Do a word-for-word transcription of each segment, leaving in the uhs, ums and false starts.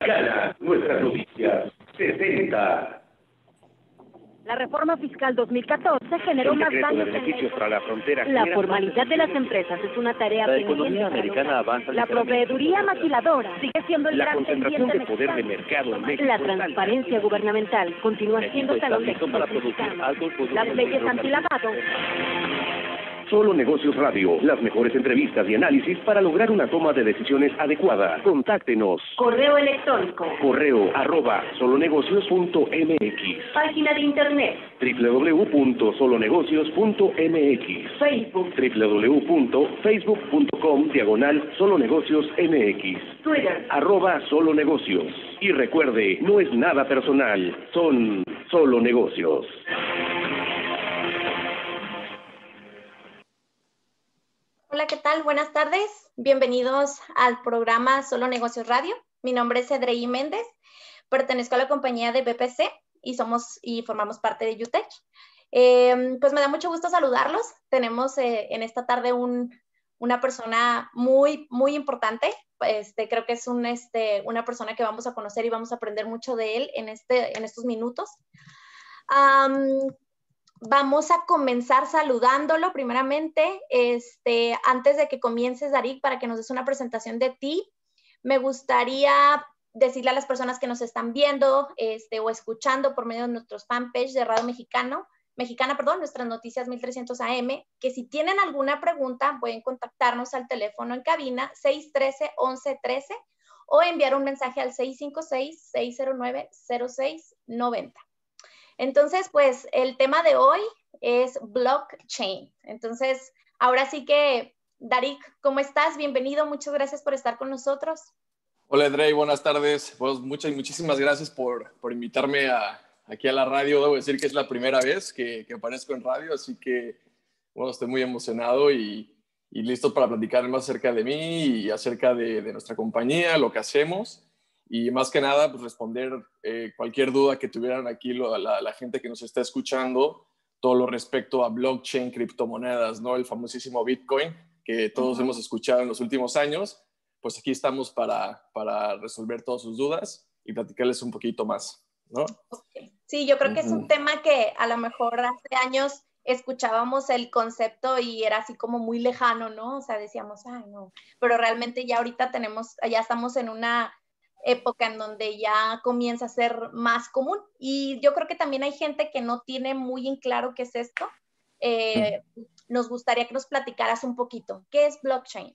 Panamericana, nuestras noticias, sesenta. La reforma fiscal dos mil catorce generó más daños de beneficios para la frontera. La formalidad de las empresas es una tarea La pendiente. economía americana avanza. La proveeduría maquiladora sigue siendo el La gran concentración pendiente de poder de mexicano. mercado en México. La transparencia gubernamental continúa siendo México está talón de listo Aquiles para producir mexicano. altos productos Las leyes hidrocarburos. antilavado. Solo Negocios Radio, las mejores entrevistas y análisis para lograr una toma de decisiones adecuada. Contáctenos. Correo electrónico. Correo arroba solonegocios punto m x. Página de internet. w w w punto solonegocios punto m x. Facebook. w w w punto facebook punto com diagonal solonegocios m x. Twitter. Arroba solonegocios. Y recuerde, no es nada personal, son solo negocios. Hola, ¿qué tal? Buenas tardes. Bienvenidos al programa Solo Negocios Radio. Mi nombre es Edrey Méndez. Pertenezco a la compañía de B P C y somos y formamos parte de UTech. Eh, pues me da mucho gusto saludarlos. Tenemos eh, en esta tarde un, una persona muy, muy importante. Este, creo que es un, este, una persona que vamos a conocer y vamos a aprender mucho de él en, este, en estos minutos. Um, Vamos a comenzar saludándolo primeramente. Este, antes de que comiences, Darik, para que nos des una presentación de ti, me gustaría decirle a las personas que nos están viendo este, o escuchando por medio de nuestros fanpage de Radio Mexicano, Mexicana, perdón, nuestras noticias mil trescientos A M, que si tienen alguna pregunta pueden contactarnos al teléfono en cabina seis uno tres, once trece o enviar un mensaje al seis cinco seis, seis cero nueve, cero seis nueve cero. Entonces, pues, el tema de hoy es blockchain. Entonces, ahora sí que, Darik, ¿cómo estás? Bienvenido, muchas gracias por estar con nosotros. Hola, Edrey, buenas tardes. Pues muchas, muchísimas gracias por, por invitarme a, aquí a la radio. Debo decir que es la primera vez que, que aparezco en radio, así que, bueno, estoy muy emocionado y, y listo para platicar más acerca de mí y acerca de, de nuestra compañía, lo que hacemos. Y más que nada, pues responder eh, cualquier duda que tuvieran aquí lo, la, la gente que nos está escuchando, todo lo respecto a blockchain, criptomonedas, ¿no? El famosísimo Bitcoin, que todos uh-huh. hemos escuchado en los últimos años. Pues aquí estamos para, para resolver todas sus dudas y platicarles un poquito más, ¿no? Okay. Sí, yo creo que uh-huh. es un tema que a lo mejor hace años escuchábamos el concepto y era así como muy lejano, ¿no? O sea, decíamos, ay, no. Pero realmente ya ahorita tenemos, ya estamos en una época en donde ya comienza a ser más común. Y yo creo que también hay gente que no tiene muy en claro qué es esto. Eh, mm. Nos gustaría que nos platicaras un poquito. ¿Qué es blockchain?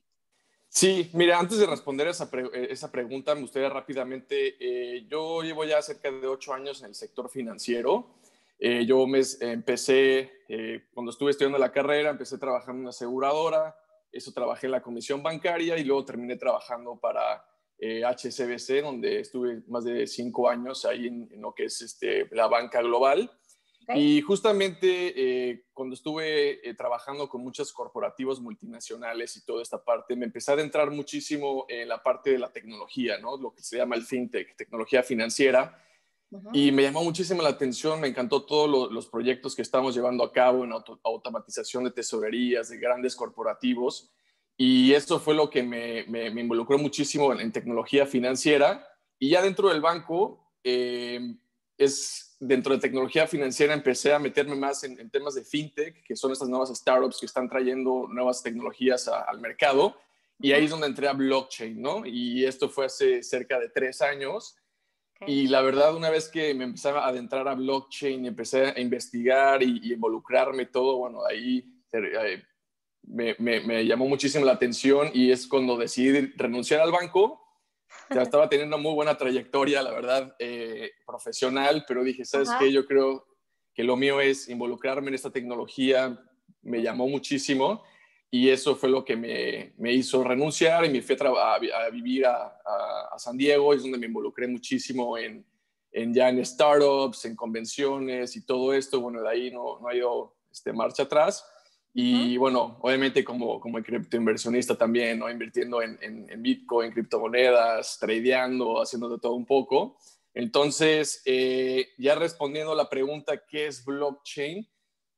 Sí, mira, antes de responder esa, pre esa pregunta, me gustaría rápidamente, eh, yo llevo ya cerca de ocho años en el sector financiero. Eh, yo me empecé, eh, cuando estuve estudiando la carrera, empecé trabajando en una aseguradora, eso trabajé en la comisión bancaria y luego terminé trabajando para Eh, H S B C, donde estuve más de cinco años ahí en, en lo que es este, la banca global. Okay. Y justamente eh, cuando estuve eh, trabajando con muchos corporativos multinacionales y toda esta parte, me empecé a adentrar muchísimo en la parte de la tecnología, ¿no? Lo que se llama el fintech, tecnología financiera. Uh-huh. Y me llamó muchísimo la atención, me encantó todos lo, los proyectos que estamos llevando a cabo en auto, automatización de tesorerías, de grandes corporativos. Y esto fue lo que me, me, me involucró muchísimo en, en tecnología financiera. Y ya dentro del banco, eh, es, dentro de tecnología financiera empecé a meterme más en, en temas de fintech, que son estas nuevas startups que están trayendo nuevas tecnologías a, al mercado. Y ahí es donde entré a blockchain, ¿no? Y esto fue hace cerca de tres años. Okay. Y la verdad, una vez que me empecé a adentrar a blockchain, empecé a investigar y, y involucrarme todo, bueno, ahí... Eh, Me, me, me llamó muchísimo la atención y es cuando decidí renunciar al banco. Ya estaba teniendo una muy buena trayectoria, la verdad, eh, profesional, pero dije, ¿sabes uh-huh. qué? Yo creo que lo mío es involucrarme en esta tecnología. Me llamó muchísimo y eso fue lo que me, me hizo renunciar y me fui a, a, a vivir a, a, a San Diego. Es donde me involucré muchísimo en, en ya en startups, en convenciones y todo esto. Bueno, de ahí no, no ha ido este, marcha atrás. Y bueno, obviamente como, como criptoinversionista también, ¿no? Invirtiendo en, en, en Bitcoin, criptomonedas, tradeando, haciendo de todo un poco. Entonces, eh, ya respondiendo a la pregunta, ¿qué es blockchain?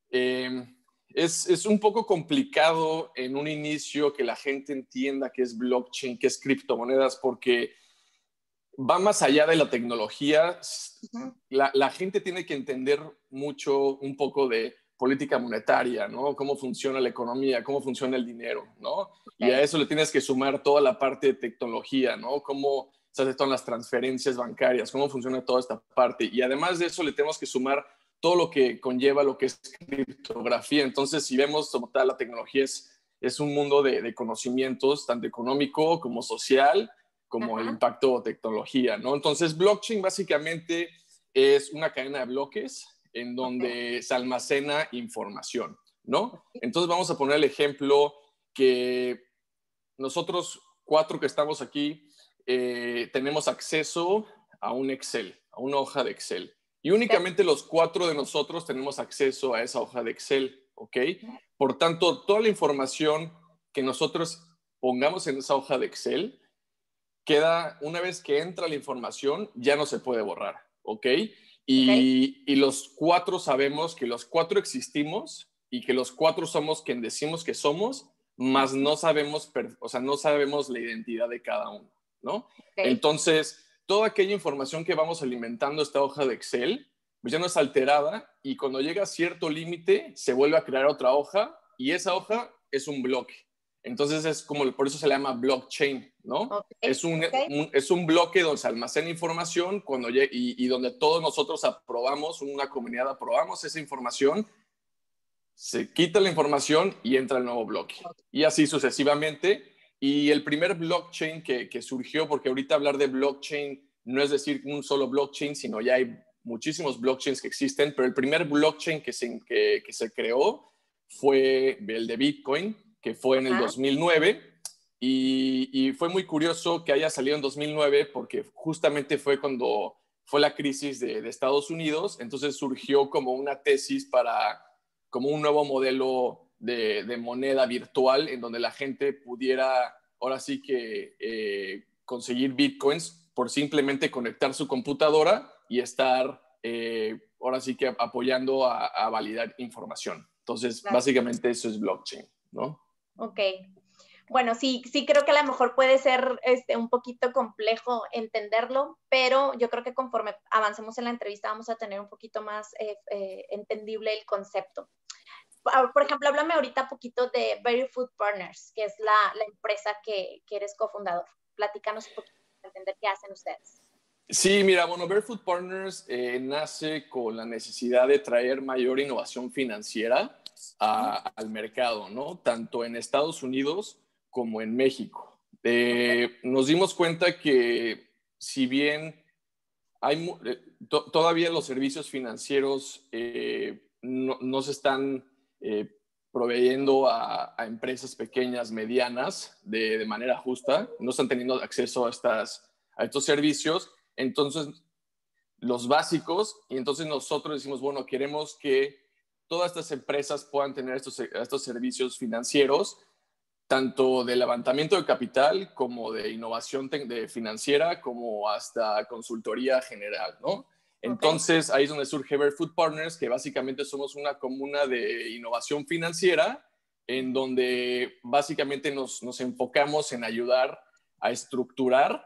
Eh, es, es un poco complicado en un inicio que la gente entienda qué es blockchain, qué es criptomonedas, porque va más allá de la tecnología. Ujú. La, la gente tiene que entender mucho, un poco de política monetaria, ¿no? Cómo funciona la economía, cómo funciona el dinero, ¿no? Y a Ok. eso le tienes que sumar toda la parte de tecnología, ¿no? Cómo se hacen todas las transferencias bancarias, cómo funciona toda esta parte. Y además de eso le tenemos que sumar todo lo que conlleva lo que es criptografía. Entonces, si vemos como tal, la tecnología es, es un mundo de, de conocimientos, tanto económico como social, como el Ajá. impacto de tecnología, ¿no? Entonces, blockchain básicamente es una cadena de bloques en Ok. donde se almacena información, ¿no? Entonces, vamos a poner el ejemplo que nosotros cuatro que estamos aquí eh, tenemos acceso a un Excel, a una hoja de Excel. Y Ok. únicamente los cuatro de nosotros tenemos acceso a esa hoja de Excel, ¿ok? Por tanto, toda la información que nosotros pongamos en esa hoja de Excel queda, una vez que entra la información, ya no se puede borrar, ¿ok? Ok. Y, y los cuatro sabemos que los cuatro existimos y que los cuatro somos quien decimos que somos, más no sabemos, o sea, no sabemos la identidad de cada uno, ¿no? Ok. Entonces, toda aquella información que vamos alimentando esta hoja de Excel, pues ya no es alterada y cuando llega a cierto límite se vuelve a crear otra hoja y esa hoja es un bloque. Entonces es como, por eso se le llama blockchain, ¿no? Ok. Es un, Ok. un, es un bloque donde se almacena información cuando y, y donde todos nosotros aprobamos, una comunidad aprobamos esa información, se quita la información y entra el nuevo bloque. Y así sucesivamente. Y el primer blockchain que, que surgió, porque ahorita hablar de blockchain no es decir un solo blockchain, sino ya hay muchísimos blockchains que existen, pero el primer blockchain que se, que, que se creó fue el de Bitcoin, que fue en el Ajá. dos mil nueve. Y, y fue muy curioso que haya salido en dos mil nueve porque justamente fue cuando fue la crisis de, de Estados Unidos. Entonces surgió como una tesis para como un nuevo modelo de, de moneda virtual en donde la gente pudiera ahora sí que eh, conseguir bitcoins por simplemente conectar su computadora y estar eh, ahora sí que apoyando a, a validar información. Entonces, Claro. básicamente eso es blockchain, ¿no? Ok. Bueno, sí, sí creo que a lo mejor puede ser este, un poquito complejo entenderlo, pero yo creo que conforme avancemos en la entrevista vamos a tener un poquito más eh, eh, entendible el concepto. Por ejemplo, háblame ahorita un poquito de Very Food Partners, que es la, la empresa que, que eres cofundador. Platícanos un poquito para entender qué hacen ustedes. Sí, mira, bueno, Barefoot Partners eh, nace con la necesidad de traer mayor innovación financiera a, al mercado, ¿no? Tanto en Estados Unidos como en México. Eh, nos dimos cuenta que si bien hay eh, to todavía los servicios financieros eh, no, no, se están eh, proveyendo a, a, empresas pequeñas, medianas, de, de manera justa, no están teniendo acceso a, estas, a estos servicios, entonces los básicos, y entonces nosotros decimos, bueno, queremos que todas estas empresas puedan tener estos, estos servicios financieros, tanto de levantamiento de capital como de innovación de financiera, como hasta consultoría general, ¿no? Okay. Entonces, ahí es donde surge Barefoot Partners, que básicamente somos una comuna de innovación financiera, en donde básicamente nos, nos enfocamos en ayudar a estructurar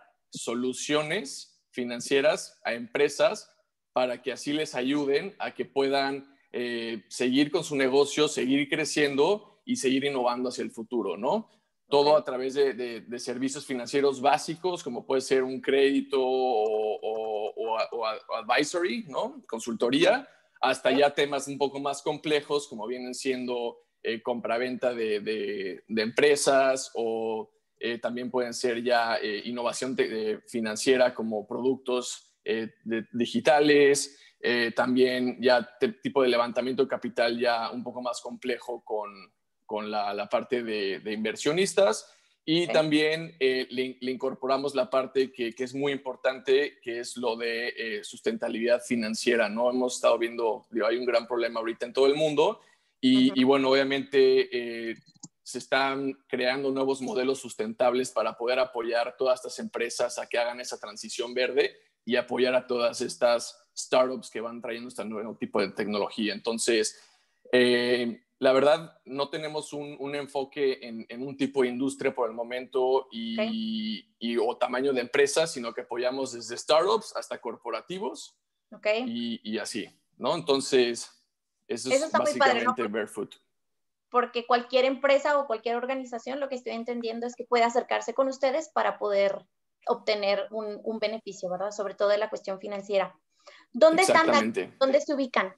soluciones financieras a empresas para que así les ayuden a que puedan eh, seguir con su negocio, seguir creciendo y seguir innovando hacia el futuro, ¿no? Todo Okay. a través de, de, de servicios financieros básicos, como puede ser un crédito o, o, o, o advisory, ¿no? Consultoría, hasta Okay. ya temas un poco más complejos, como vienen siendo eh, compraventa de, de, de empresas o eh, también pueden ser ya eh, innovación de, de financiera como productos eh, de, digitales, eh, también ya te, tipo de levantamiento de capital ya un poco más complejo con, con la, la parte de, de inversionistas y Okay. también eh, le, le incorporamos la parte que, que es muy importante, que es lo de eh, sustentabilidad financiera, ¿no? Hemos estado viendo, digo, hay un gran problema ahorita en todo el mundo y, Uh-huh. y bueno, obviamente eh, se están creando nuevos modelos sustentables para poder apoyar todas estas empresas a que hagan esa transición verde y apoyar a todas estas startups que van trayendo este nuevo tipo de tecnología. Entonces, eh, la verdad, no tenemos un, un enfoque en, en un tipo de industria por el momento y, Okay. y, o tamaño de empresa, sino que apoyamos desde startups hasta corporativos Okay. y, y así, ¿no? Entonces, eso Eso es está muy padre, ¿no? básicamente Barefoot. Porque cualquier empresa o cualquier organización, lo que estoy entendiendo es que puede acercarse con ustedes para poder obtener un, un beneficio, ¿verdad? Sobre todo de la cuestión financiera. ¿Dónde están? Exactamente. ¿Dónde se ubican?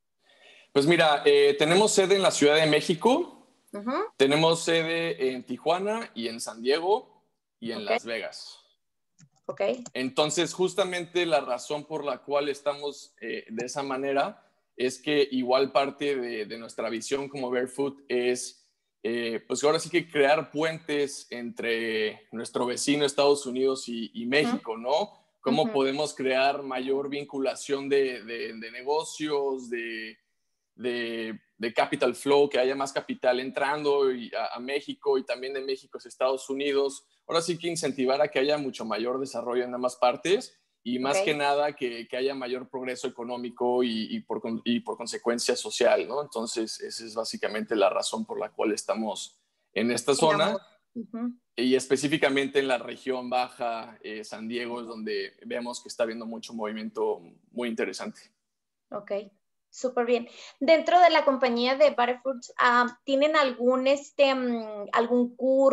Pues mira, eh, tenemos sede en la Ciudad de México, Uh-huh. tenemos sede en Tijuana y en San Diego y en Okay. Las Vegas. Ok. Entonces, justamente la razón por la cual estamos eh, de esa manera es que igual parte de, de nuestra visión como Barefoot es, eh, pues ahora sí que crear puentes entre nuestro vecino Estados Unidos y, y México, Uh-huh. ¿no? ¿Cómo Uh-huh. podemos crear mayor vinculación de, de, de negocios, de, de, de capital flow, que haya más capital entrando y a, a México y también de México a Estados Unidos? Ahora sí que incentivar a que haya mucho mayor desarrollo en ambas partes y más Okay. que nada que, que haya mayor progreso económico y, y, por, y por consecuencia social, ¿no? Entonces, esa es básicamente la razón por la cual estamos en esta zona Uh-huh. y específicamente en la región baja, eh, San Diego, es donde vemos que está habiendo mucho movimiento muy interesante. Ok, súper bien. Dentro de la compañía de Barefoot, uh, ¿tienen algún, este, um, algún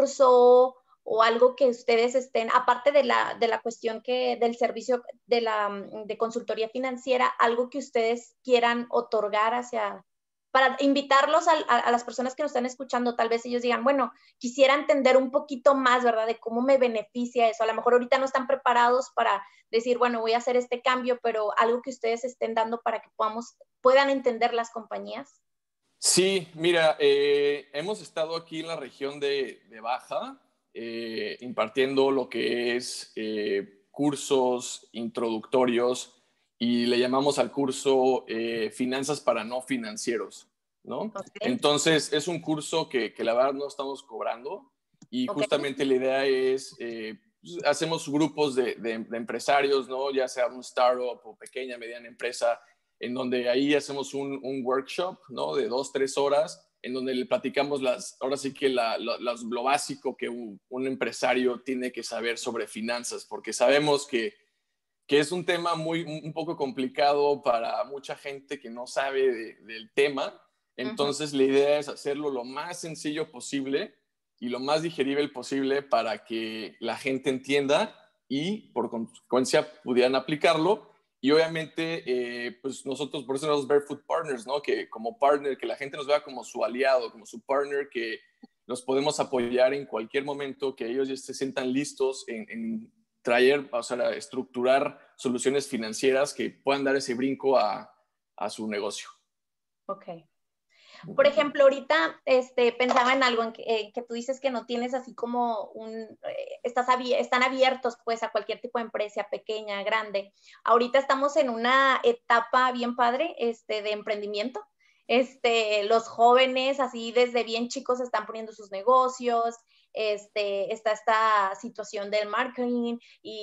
curso o algo que ustedes estén, aparte de la, de la cuestión que, del servicio de, la, de consultoría financiera, algo que ustedes quieran otorgar hacia, para invitarlos a, a, a las personas que nos están escuchando? Tal vez ellos digan, bueno, quisiera entender un poquito más, ¿verdad?, de cómo me beneficia eso. A lo mejor ahorita no están preparados para decir, bueno, voy a hacer este cambio, pero algo que ustedes estén dando para que podamos, puedan entender las compañías. Sí, mira, eh, hemos estado aquí en la región de, de Baja, eh, impartiendo lo que es eh, cursos introductorios y le llamamos al curso eh, Finanzas para no financieros, ¿no? Okay. Entonces, es un curso que, que la verdad no estamos cobrando y Okay. justamente la idea es, eh, hacemos grupos de, de, de empresarios, ¿no? Ya sea un startup o pequeña, mediana empresa, en donde ahí hacemos un, un workshop, ¿no? De dos, tres horas, en donde le platicamos las, ahora sí que la, la, las, lo básico que un, un empresario tiene que saber sobre finanzas, porque sabemos que, que es un tema muy, un poco complicado para mucha gente que no sabe de, del tema. Entonces, uh-huh, la idea es hacerlo lo más sencillo posible y lo más digerible posible para que la gente entienda y, por consecuencia, pudieran aplicarlo. Y obviamente, eh, pues nosotros, por eso nos Barefoot Partners, ¿no? Que como partner, que la gente nos vea como su aliado, como su partner, que los podemos apoyar en cualquier momento, que ellos ya se sientan listos en, en traer, o sea, estructurar soluciones financieras que puedan dar ese brinco a, a su negocio. Ok. Por ejemplo, ahorita este, pensaba en algo en que, eh, que tú dices que no tienes así como un, eh, estás abier están abiertos pues a cualquier tipo de empresa, pequeña, grande. Ahorita estamos en una etapa bien padre este, de emprendimiento. Este, los jóvenes así desde bien chicos están poniendo sus negocios, este, está esta situación del marketing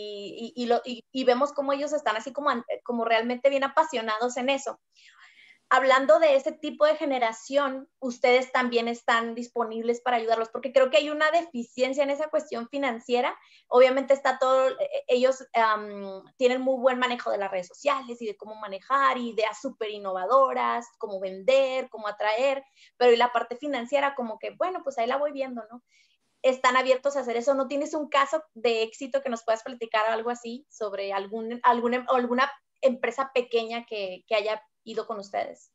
y, y, y, lo, y, y vemos cómo ellos están así como, como realmente bien apasionados en eso. Hablando de ese tipo de generación, ustedes también están disponibles para ayudarlos, porque creo que hay una deficiencia en esa cuestión financiera. Obviamente está todo, ellos um, tienen muy buen manejo de las redes sociales y de cómo manejar, ideas súper innovadoras, cómo vender, cómo atraer, pero y la parte financiera como que, bueno, pues ahí la voy viendo, ¿no? Están abiertos a hacer eso. ¿No tienes un caso de éxito que nos puedas platicar algo así sobre algún, alguna, alguna empresa pequeña que, que haya ido con ustedes?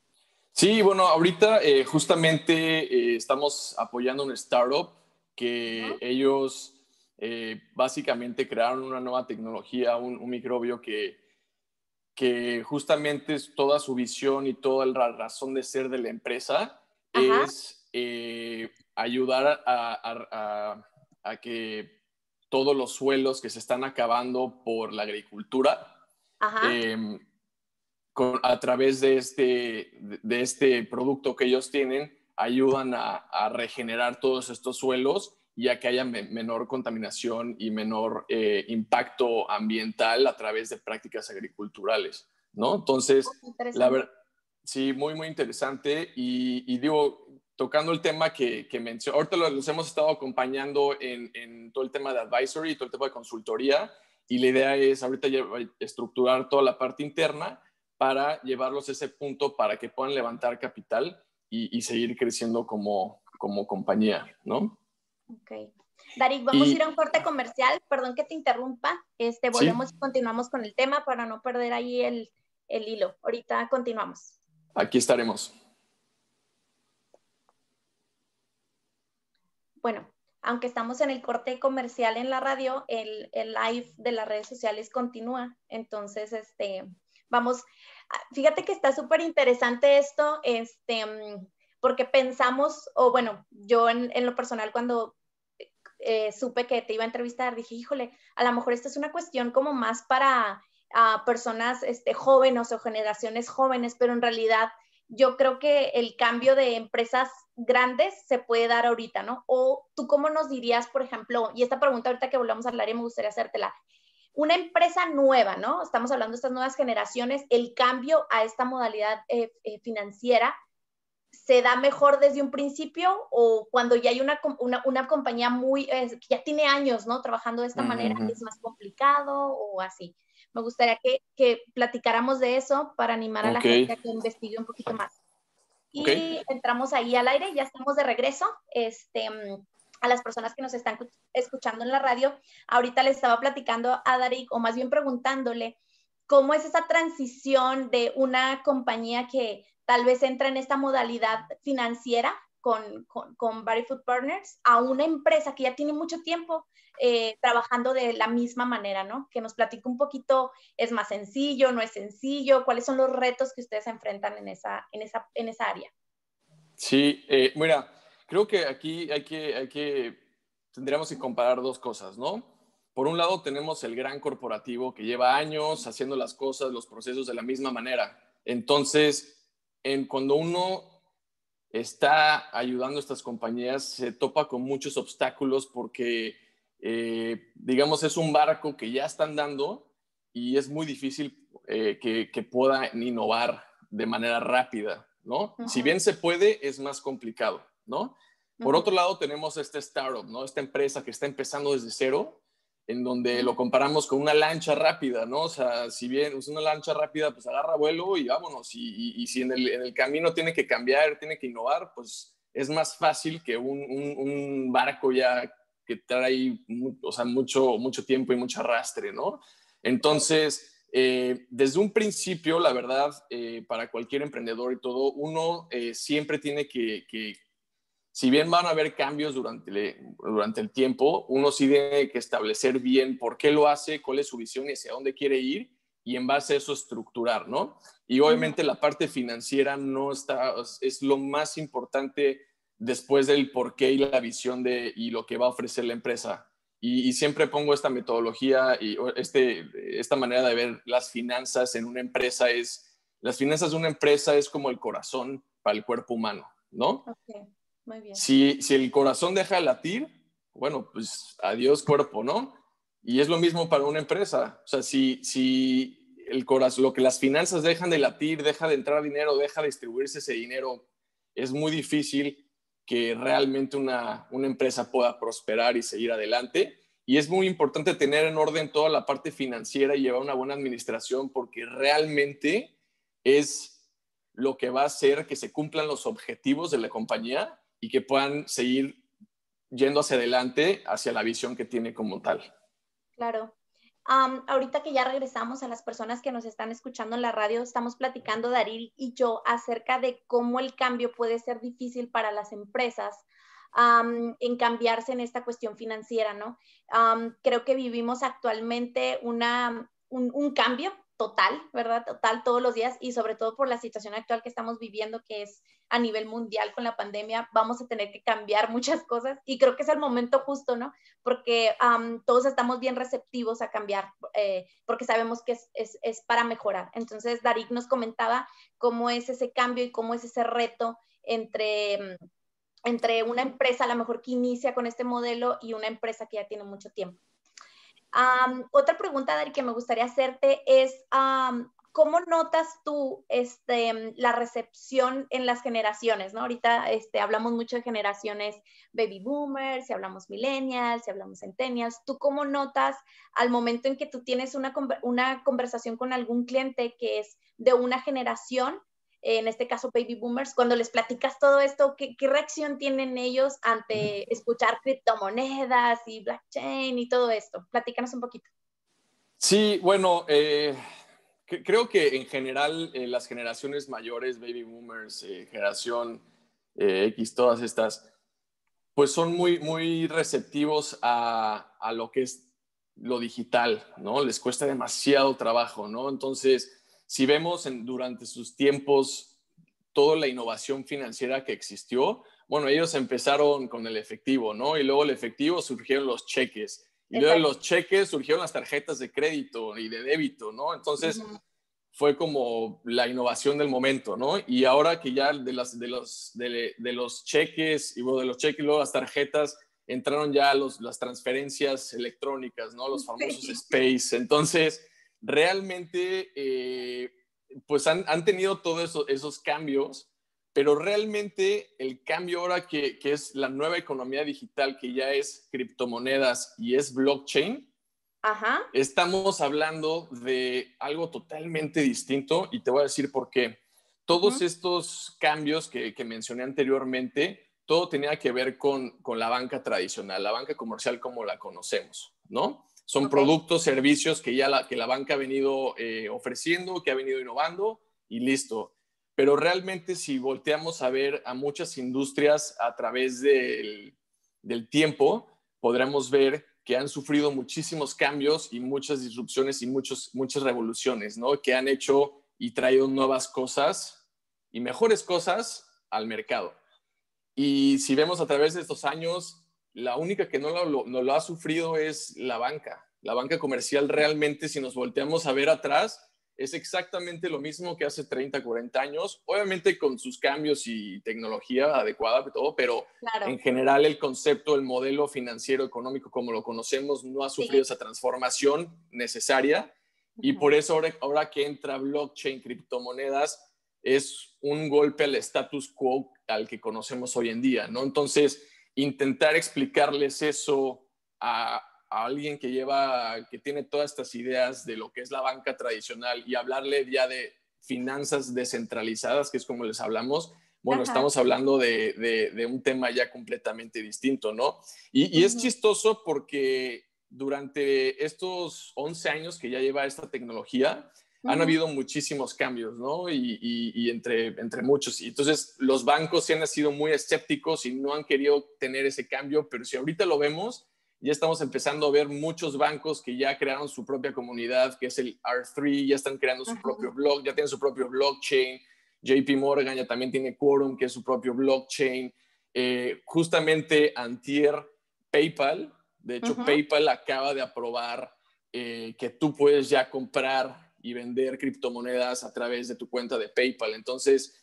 Sí, bueno, ahorita eh, justamente eh, estamos apoyando una startup que Uh-huh. ellos eh, básicamente crearon una nueva tecnología, un, un microbio que, que justamente es toda su visión y toda la razón de ser de la empresa. Ajá. Es eh, ayudar a, a, a, a que todos los suelos que se están acabando por la agricultura, Ajá. eh, con, a través de este, de este producto que ellos tienen, ayudan a, a regenerar todos estos suelos y a que haya me, menor contaminación y menor eh, impacto ambiental a través de prácticas agriculturales, ¿no? Entonces, la verdad, Sí, muy, muy interesante. Y, y digo, tocando el tema que, que mencionó, ahorita los hemos estado acompañando en, en todo el tema de advisory y todo el tema de consultoría. Y la idea es ahorita estructurar toda la parte interna para llevarlos a ese punto para que puedan levantar capital y, y seguir creciendo como, como compañía, ¿no? Ok. Darik, vamos y, a ir a un corte comercial. Perdón que te interrumpa. Este, volvemos ¿sí? y continuamos con el tema para no perder ahí el, el hilo. Ahorita continuamos. Aquí estaremos. Bueno, aunque estamos en el corte comercial en la radio, el, el live de las redes sociales continúa. Entonces, este, vamos, fíjate que está súper interesante esto, este, porque pensamos, o bueno, yo en, en lo personal cuando eh, supe que te iba a entrevistar, dije, híjole, a lo mejor esta es una cuestión como más para uh, personas este, jóvenes o generaciones jóvenes, pero en realidad yo creo que el cambio de empresas grandes se puede dar ahorita, ¿no? O tú cómo nos dirías, por ejemplo, y esta pregunta ahorita que volvamos a hablar y me gustaría hacértela, una empresa nueva, ¿no? Estamos hablando de estas nuevas generaciones, el cambio a esta modalidad eh, eh, financiera, ¿se da mejor desde un principio o cuando ya hay una, una, una compañía muy, eh, que ya tiene años, ¿no? Trabajando de esta uh-huh. manera, ¿es más complicado o así? Me gustaría que, que platicáramos de eso para animar a la okay. gente a que investigue un poquito más. Y okay. entramos ahí al aire, ya estamos de regreso. Este, a las personas que nos están escuchando en la radio, ahorita les estaba platicando a Darik, o más bien preguntándole, ¿cómo es esa transición de una compañía que tal vez entra en esta modalidad financiera con, con, con Body Food Partners a una empresa que ya tiene mucho tiempo eh, trabajando de la misma manera, ¿no? Que nos platique un poquito, ¿es más sencillo, no es sencillo? ¿Cuáles son los retos que ustedes enfrentan en esa, en esa, en esa área? Sí, eh, mira, creo que aquí hay que, hay que, tendríamos que comparar dos cosas, ¿no? Por un lado tenemos el gran corporativo que lleva años haciendo las cosas, los procesos de la misma manera. Entonces, en, cuando uno está ayudando a estas compañías, se topa con muchos obstáculos porque, eh, digamos, es un barco que ya están dando y es muy difícil eh, que, que puedan innovar de manera rápida, ¿no? Uh-huh. Si bien se puede, es más complicado, ¿no? Por uh-huh. otro lado, tenemos este startup, ¿no? Esta empresa que está empezando desde cero, en donde lo comparamos con una lancha rápida, ¿no? O sea, si bien es una lancha rápida, pues agarra vuelo y vámonos. Y, y, y si en el, en el camino tiene que cambiar, tiene que innovar, pues es más fácil que un, un, un barco ya que trae o sea, mucho, mucho tiempo y mucho arrastre, ¿no? Entonces, eh, desde un principio, la verdad, eh, para cualquier emprendedor y todo, uno eh, siempre tiene que... que si bien van a haber cambios durante, durante el tiempo, uno sí tiene que establecer bien por qué lo hace, cuál es su visión y hacia dónde quiere ir, y en base a eso estructurar, ¿no? Y obviamente la parte financiera no está, es lo más importante después del por qué y la visión de, y lo que va a ofrecer la empresa. Y, y siempre pongo esta metodología y este, esta manera de ver las finanzas en una empresa es, las finanzas de una empresa es como el corazón para el cuerpo humano, ¿no? Okay. Muy bien. Si, si el corazón deja de latir, bueno, pues adiós cuerpo, ¿no? Y es lo mismo para una empresa. O sea, si, si el corazón, lo que las finanzas dejan de latir, deja de entrar dinero, deja de distribuirse ese dinero, es muy difícil que realmente una, una empresa pueda prosperar y seguir adelante. Y es muy importante tener en orden toda la parte financiera y llevar una buena administración porque realmente es lo que va a hacer que se cumplan los objetivos de la compañía y que puedan seguir yendo hacia adelante, hacia la visión que tiene como tal. Claro. Um, ahorita que ya regresamos a las personas que nos están escuchando en la radio, estamos platicando Darik y yo acerca de cómo el cambio puede ser difícil para las empresas um, en cambiarse en esta cuestión financiera, ¿no? Um, creo que vivimos actualmente una, un, un cambio total, ¿verdad? Total todos los días y sobre todo por la situación actual que estamos viviendo, que es a nivel mundial con la pandemia, vamos a tener que cambiar muchas cosas y creo que es el momento justo, ¿no? Porque um, todos estamos bien receptivos a cambiar, eh, porque sabemos que es, es, es para mejorar. Entonces, Darik nos comentaba cómo es ese cambio y cómo es ese reto entre, entre una empresa a lo mejor que inicia con este modelo y una empresa que ya tiene mucho tiempo. Um, otra pregunta, Darik, que me gustaría hacerte es, um, ¿cómo notas tú este, la recepción en las generaciones, ¿no? Ahorita este, hablamos mucho de generaciones baby boomers, si hablamos millennials, si hablamos centennials. ¿Tú cómo notas al momento en que tú tienes una, una conversación con algún cliente que es de una generación, en este caso baby boomers, cuando les platicas todo esto, ¿qué, qué reacción tienen ellos ante escuchar criptomonedas y blockchain y todo esto? Platícanos un poquito. Sí, bueno, eh, creo que en general eh, las generaciones mayores, baby boomers, eh, generación eh, X, todas estas, pues son muy, muy receptivos a, a lo que es lo digital, ¿no? Les cuesta demasiado trabajo, ¿no? Entonces, si vemos en, durante sus tiempos toda la innovación financiera que existió, bueno, ellos empezaron con el efectivo, ¿no? Y luego el efectivo surgieron los cheques. Y luego de los cheques surgieron las tarjetas de crédito y de débito, ¿no? Entonces, uh-huh. fue como la innovación del momento, ¿no? Y ahora que ya de, las, de, los, de, de los cheques, y bueno, de los cheques y luego las tarjetas, entraron ya los, las transferencias electrónicas, ¿no? Los famosos sí. Space. Entonces, realmente, eh, pues han, han tenido todos eso, esos cambios, pero realmente el cambio ahora que, que es la nueva economía digital, que ya es criptomonedas y es blockchain, Ajá. estamos hablando de algo totalmente distinto y te voy a decir por qué. Todos uh-huh. estos cambios que, que mencioné anteriormente, todo tenía que ver con, con la banca tradicional, la banca comercial como la conocemos, ¿no? Son okay. productos, servicios que ya la, que la banca ha venido eh, ofreciendo, que ha venido innovando y listo. Pero realmente si volteamos a ver a muchas industrias a través del, del tiempo, podremos ver que han sufrido muchísimos cambios y muchas disrupciones y muchos, muchas revoluciones, ¿no? Que han hecho y traído nuevas cosas y mejores cosas al mercado. Y si vemos a través de estos años, la única que no lo, no lo ha sufrido es la banca. La banca comercial realmente, si nos volteamos a ver atrás, es exactamente lo mismo que hace treinta, cuarenta años, obviamente con sus cambios y tecnología adecuada y todo, pero claro. en general el concepto, el modelo financiero económico como lo conocemos no ha sufrido sí. esa transformación necesaria uh-huh. y por eso ahora, ahora que entra blockchain, criptomonedas, es un golpe al status quo al que conocemos hoy en día, ¿no? Entonces, intentar explicarles eso a a alguien que lleva, que tiene todas estas ideas de lo que es la banca tradicional y hablarle ya de finanzas descentralizadas, que es como les hablamos, bueno, Ajá. estamos hablando de, de, de un tema ya completamente distinto, ¿no? Y, y uh-huh. es chistoso porque durante estos once años que ya lleva esta tecnología, uh-huh. han habido muchísimos cambios, ¿no? Y, y, y entre, entre muchos. Y entonces los bancos sí han sido muy escépticos y no han querido tener ese cambio, pero si ahorita lo vemos, ya estamos empezando a ver muchos bancos que ya crearon su propia comunidad, que es el R tres, ya están creando su uh-huh. propio blog, ya tienen su propio blockchain. J P Morgan ya también tiene Quorum, que es su propio blockchain. Eh, justamente antier, PayPal, de hecho uh-huh. PayPal acaba de aprobar eh, que tú puedes ya comprar y vender criptomonedas a través de tu cuenta de PayPal. Entonces,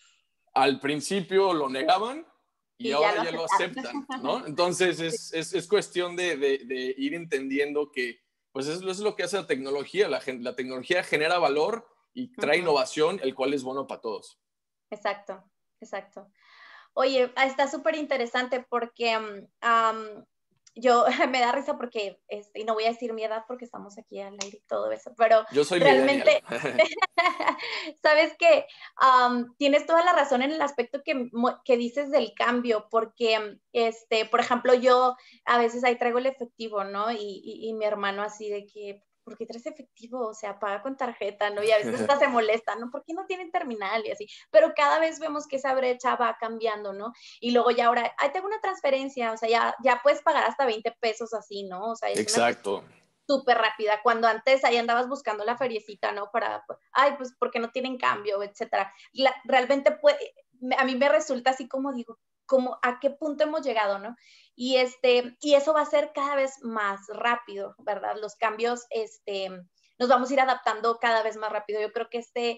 al principio lo negaban, y, y ahora ya lo, ya lo aceptan, ¿no? Entonces es, es, es cuestión de, de, de ir entendiendo que pues eso es lo que hace la tecnología. La, la tecnología genera valor y trae uh-huh. innovación, el cual es bueno para todos. Exacto, exacto. Oye, está súper interesante porque um, yo me da risa porque, este, y no voy a decir mi edad porque estamos aquí al aire y todo eso, pero yo soy realmente, sabes que um, tienes toda la razón en el aspecto que, que dices del cambio, porque, este, por ejemplo, yo a veces ahí traigo el efectivo, ¿no? Y, y, y mi hermano así de que, ¿por qué traes efectivo? O sea, paga con tarjeta, ¿no? Y a veces hasta se molesta, ¿no? ¿Por qué no tienen terminal? Y así. Pero cada vez vemos que esa brecha va cambiando, ¿no? Y luego ya ahora, ahí tengo una transferencia, o sea, ya, ya puedes pagar hasta veinte pesos así, ¿no? O sea, es exacto. Súper rápida. Cuando antes ahí andabas buscando la feriecita, ¿no? Para, ay, pues, porque no tienen cambio, etcétera. La, realmente puede, a mí me resulta así como digo, como a qué punto hemos llegado, ¿no? Y, este, y eso va a ser cada vez más rápido, ¿verdad? Los cambios, este, nos vamos a ir adaptando cada vez más rápido. Yo creo que este,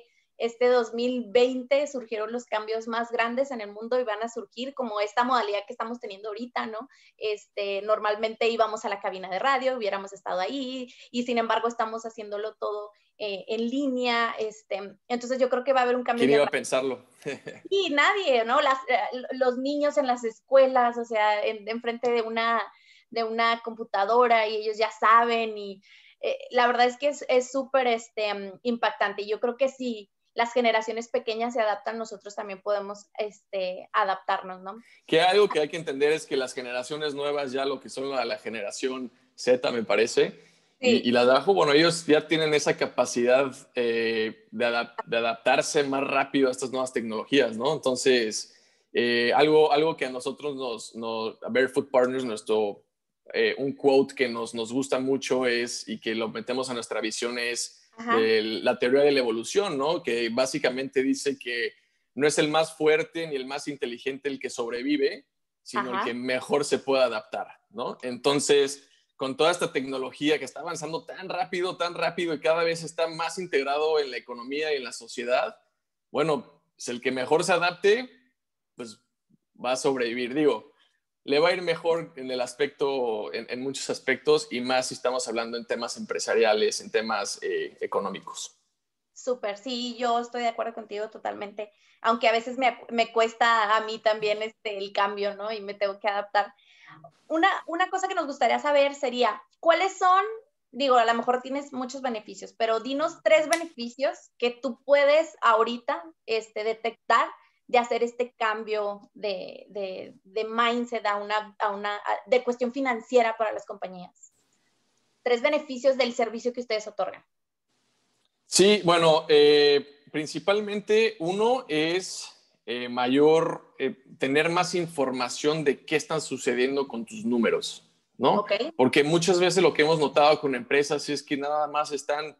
este dos mil veinte surgieron los cambios más grandes en el mundo y van a surgir como esta modalidad que estamos teniendo ahorita, ¿no? Este, normalmente íbamos a la cabina de radio, hubiéramos estado ahí, y sin embargo estamos haciéndolo todo eh, en línea, este, entonces yo creo que va a haber un cambio. ¿Quién iba a pensarlo? Y nadie, ¿no? Las, los niños en las escuelas, o sea, en, en frente de una, de una computadora, y ellos ya saben, y eh, la verdad es que es súper este, impactante. Y yo creo que si las generaciones pequeñas se adaptan, nosotros también podemos este, adaptarnos, ¿no? Que algo que hay que entender es que las generaciones nuevas, ya lo que son la, la generación Z, me parece, sí. y, y la de abajo, bueno, ellos ya tienen esa capacidad eh, de, adap de adaptarse más rápido a estas nuevas tecnologías, ¿no? Entonces, eh, algo, algo que a nosotros nos, nos a Barefoot Partners, nuestro, eh, un quote que nos, nos gusta mucho es, y que lo metemos a nuestra visión, es de la teoría de la evolución, ¿no? Que básicamente dice que no es el más fuerte ni el más inteligente el que sobrevive, sino Ajá. el que mejor se puede adaptar, ¿no? Entonces, con toda esta tecnología que está avanzando tan rápido, tan rápido y cada vez está más integrado en la economía y en la sociedad, bueno, pues el que mejor se adapte, pues va a sobrevivir. Digo, le va a ir mejor en el aspecto, en, en muchos aspectos, y más si estamos hablando en temas empresariales, en temas eh, económicos. Súper, sí, yo estoy de acuerdo contigo totalmente, aunque a veces me, me cuesta a mí también este, el cambio, ¿no? Y me tengo que adaptar. Una, una cosa que nos gustaría saber sería, ¿cuáles son, digo, a lo mejor tienes muchos beneficios, pero dinos tres beneficios que tú puedes ahorita este, detectar de hacer este cambio de, de, de mindset a una, a una, de cuestión financiera para las compañías? Tres beneficios del servicio que ustedes otorgan. Sí, bueno, eh, principalmente uno es eh, mayor, eh, tener más información de qué están sucediendo con tus números, ¿no? Okay. Porque muchas veces lo que hemos notado con empresas es que nada más están,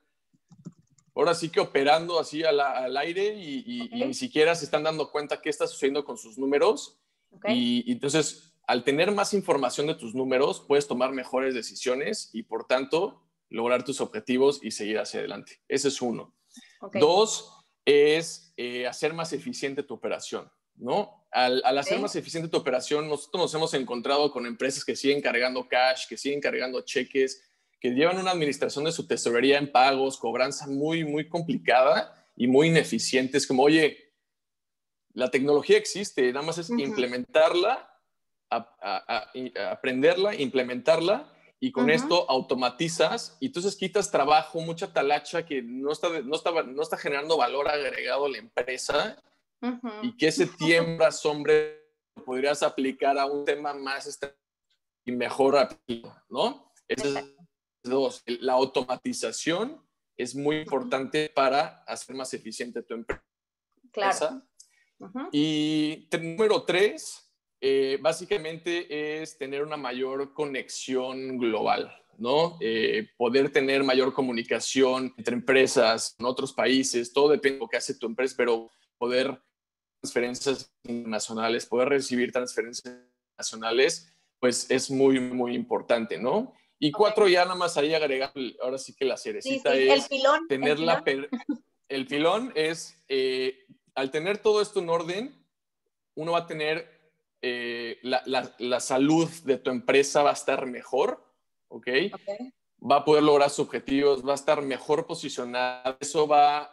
ahora sí que operando así al, al aire y, y, okay. y ni siquiera se están dando cuenta qué está sucediendo con sus números. Okay. Y, y entonces, al tener más información de tus números, puedes tomar mejores decisiones y, por tanto, lograr tus objetivos y seguir hacia adelante. Ese es uno. Okay. Dos, es eh, hacer más eficiente tu operación, ¿no? Al, al hacer okay. más eficiente tu operación, nosotros nos hemos encontrado con empresas que siguen cargando cash, que siguen cargando cheques, que llevan una administración de su tesorería en pagos, cobranza muy, muy complicada y muy ineficiente. Es como, oye, la tecnología existe, nada más es uh-huh. implementarla, a, a, a, a aprenderla, implementarla, y con uh-huh. esto automatizas y entonces quitas trabajo, mucha talacha que no está, no está, no está generando valor agregado a la empresa uh-huh. y que ese tiempo, hombre, podrías aplicar a un tema más y mejor aplicado, ¿no? Ese es dos. La automatización es muy importante uh-huh. para hacer más eficiente tu empresa. Claro. Uh-huh. Y número tres, Eh, básicamente es tener una mayor conexión global, ¿no? Eh, poder tener mayor comunicación entre empresas en otros países, todo depende de lo que hace tu empresa, pero poder transferencias internacionales, poder recibir transferencias internacionales, pues es muy, muy importante, ¿no? Y okay. cuatro, ya nada más ahí agregar, ahora sí que la cerecita sí, sí. es el pilón, tener el la... pilón. El pilón es, eh, al tener todo esto en orden, uno va a tener... Eh, la, la, la salud de tu empresa va a estar mejor, ¿ok? Okay. Va a poder lograr sus objetivos, va a estar mejor posicionada. Eso va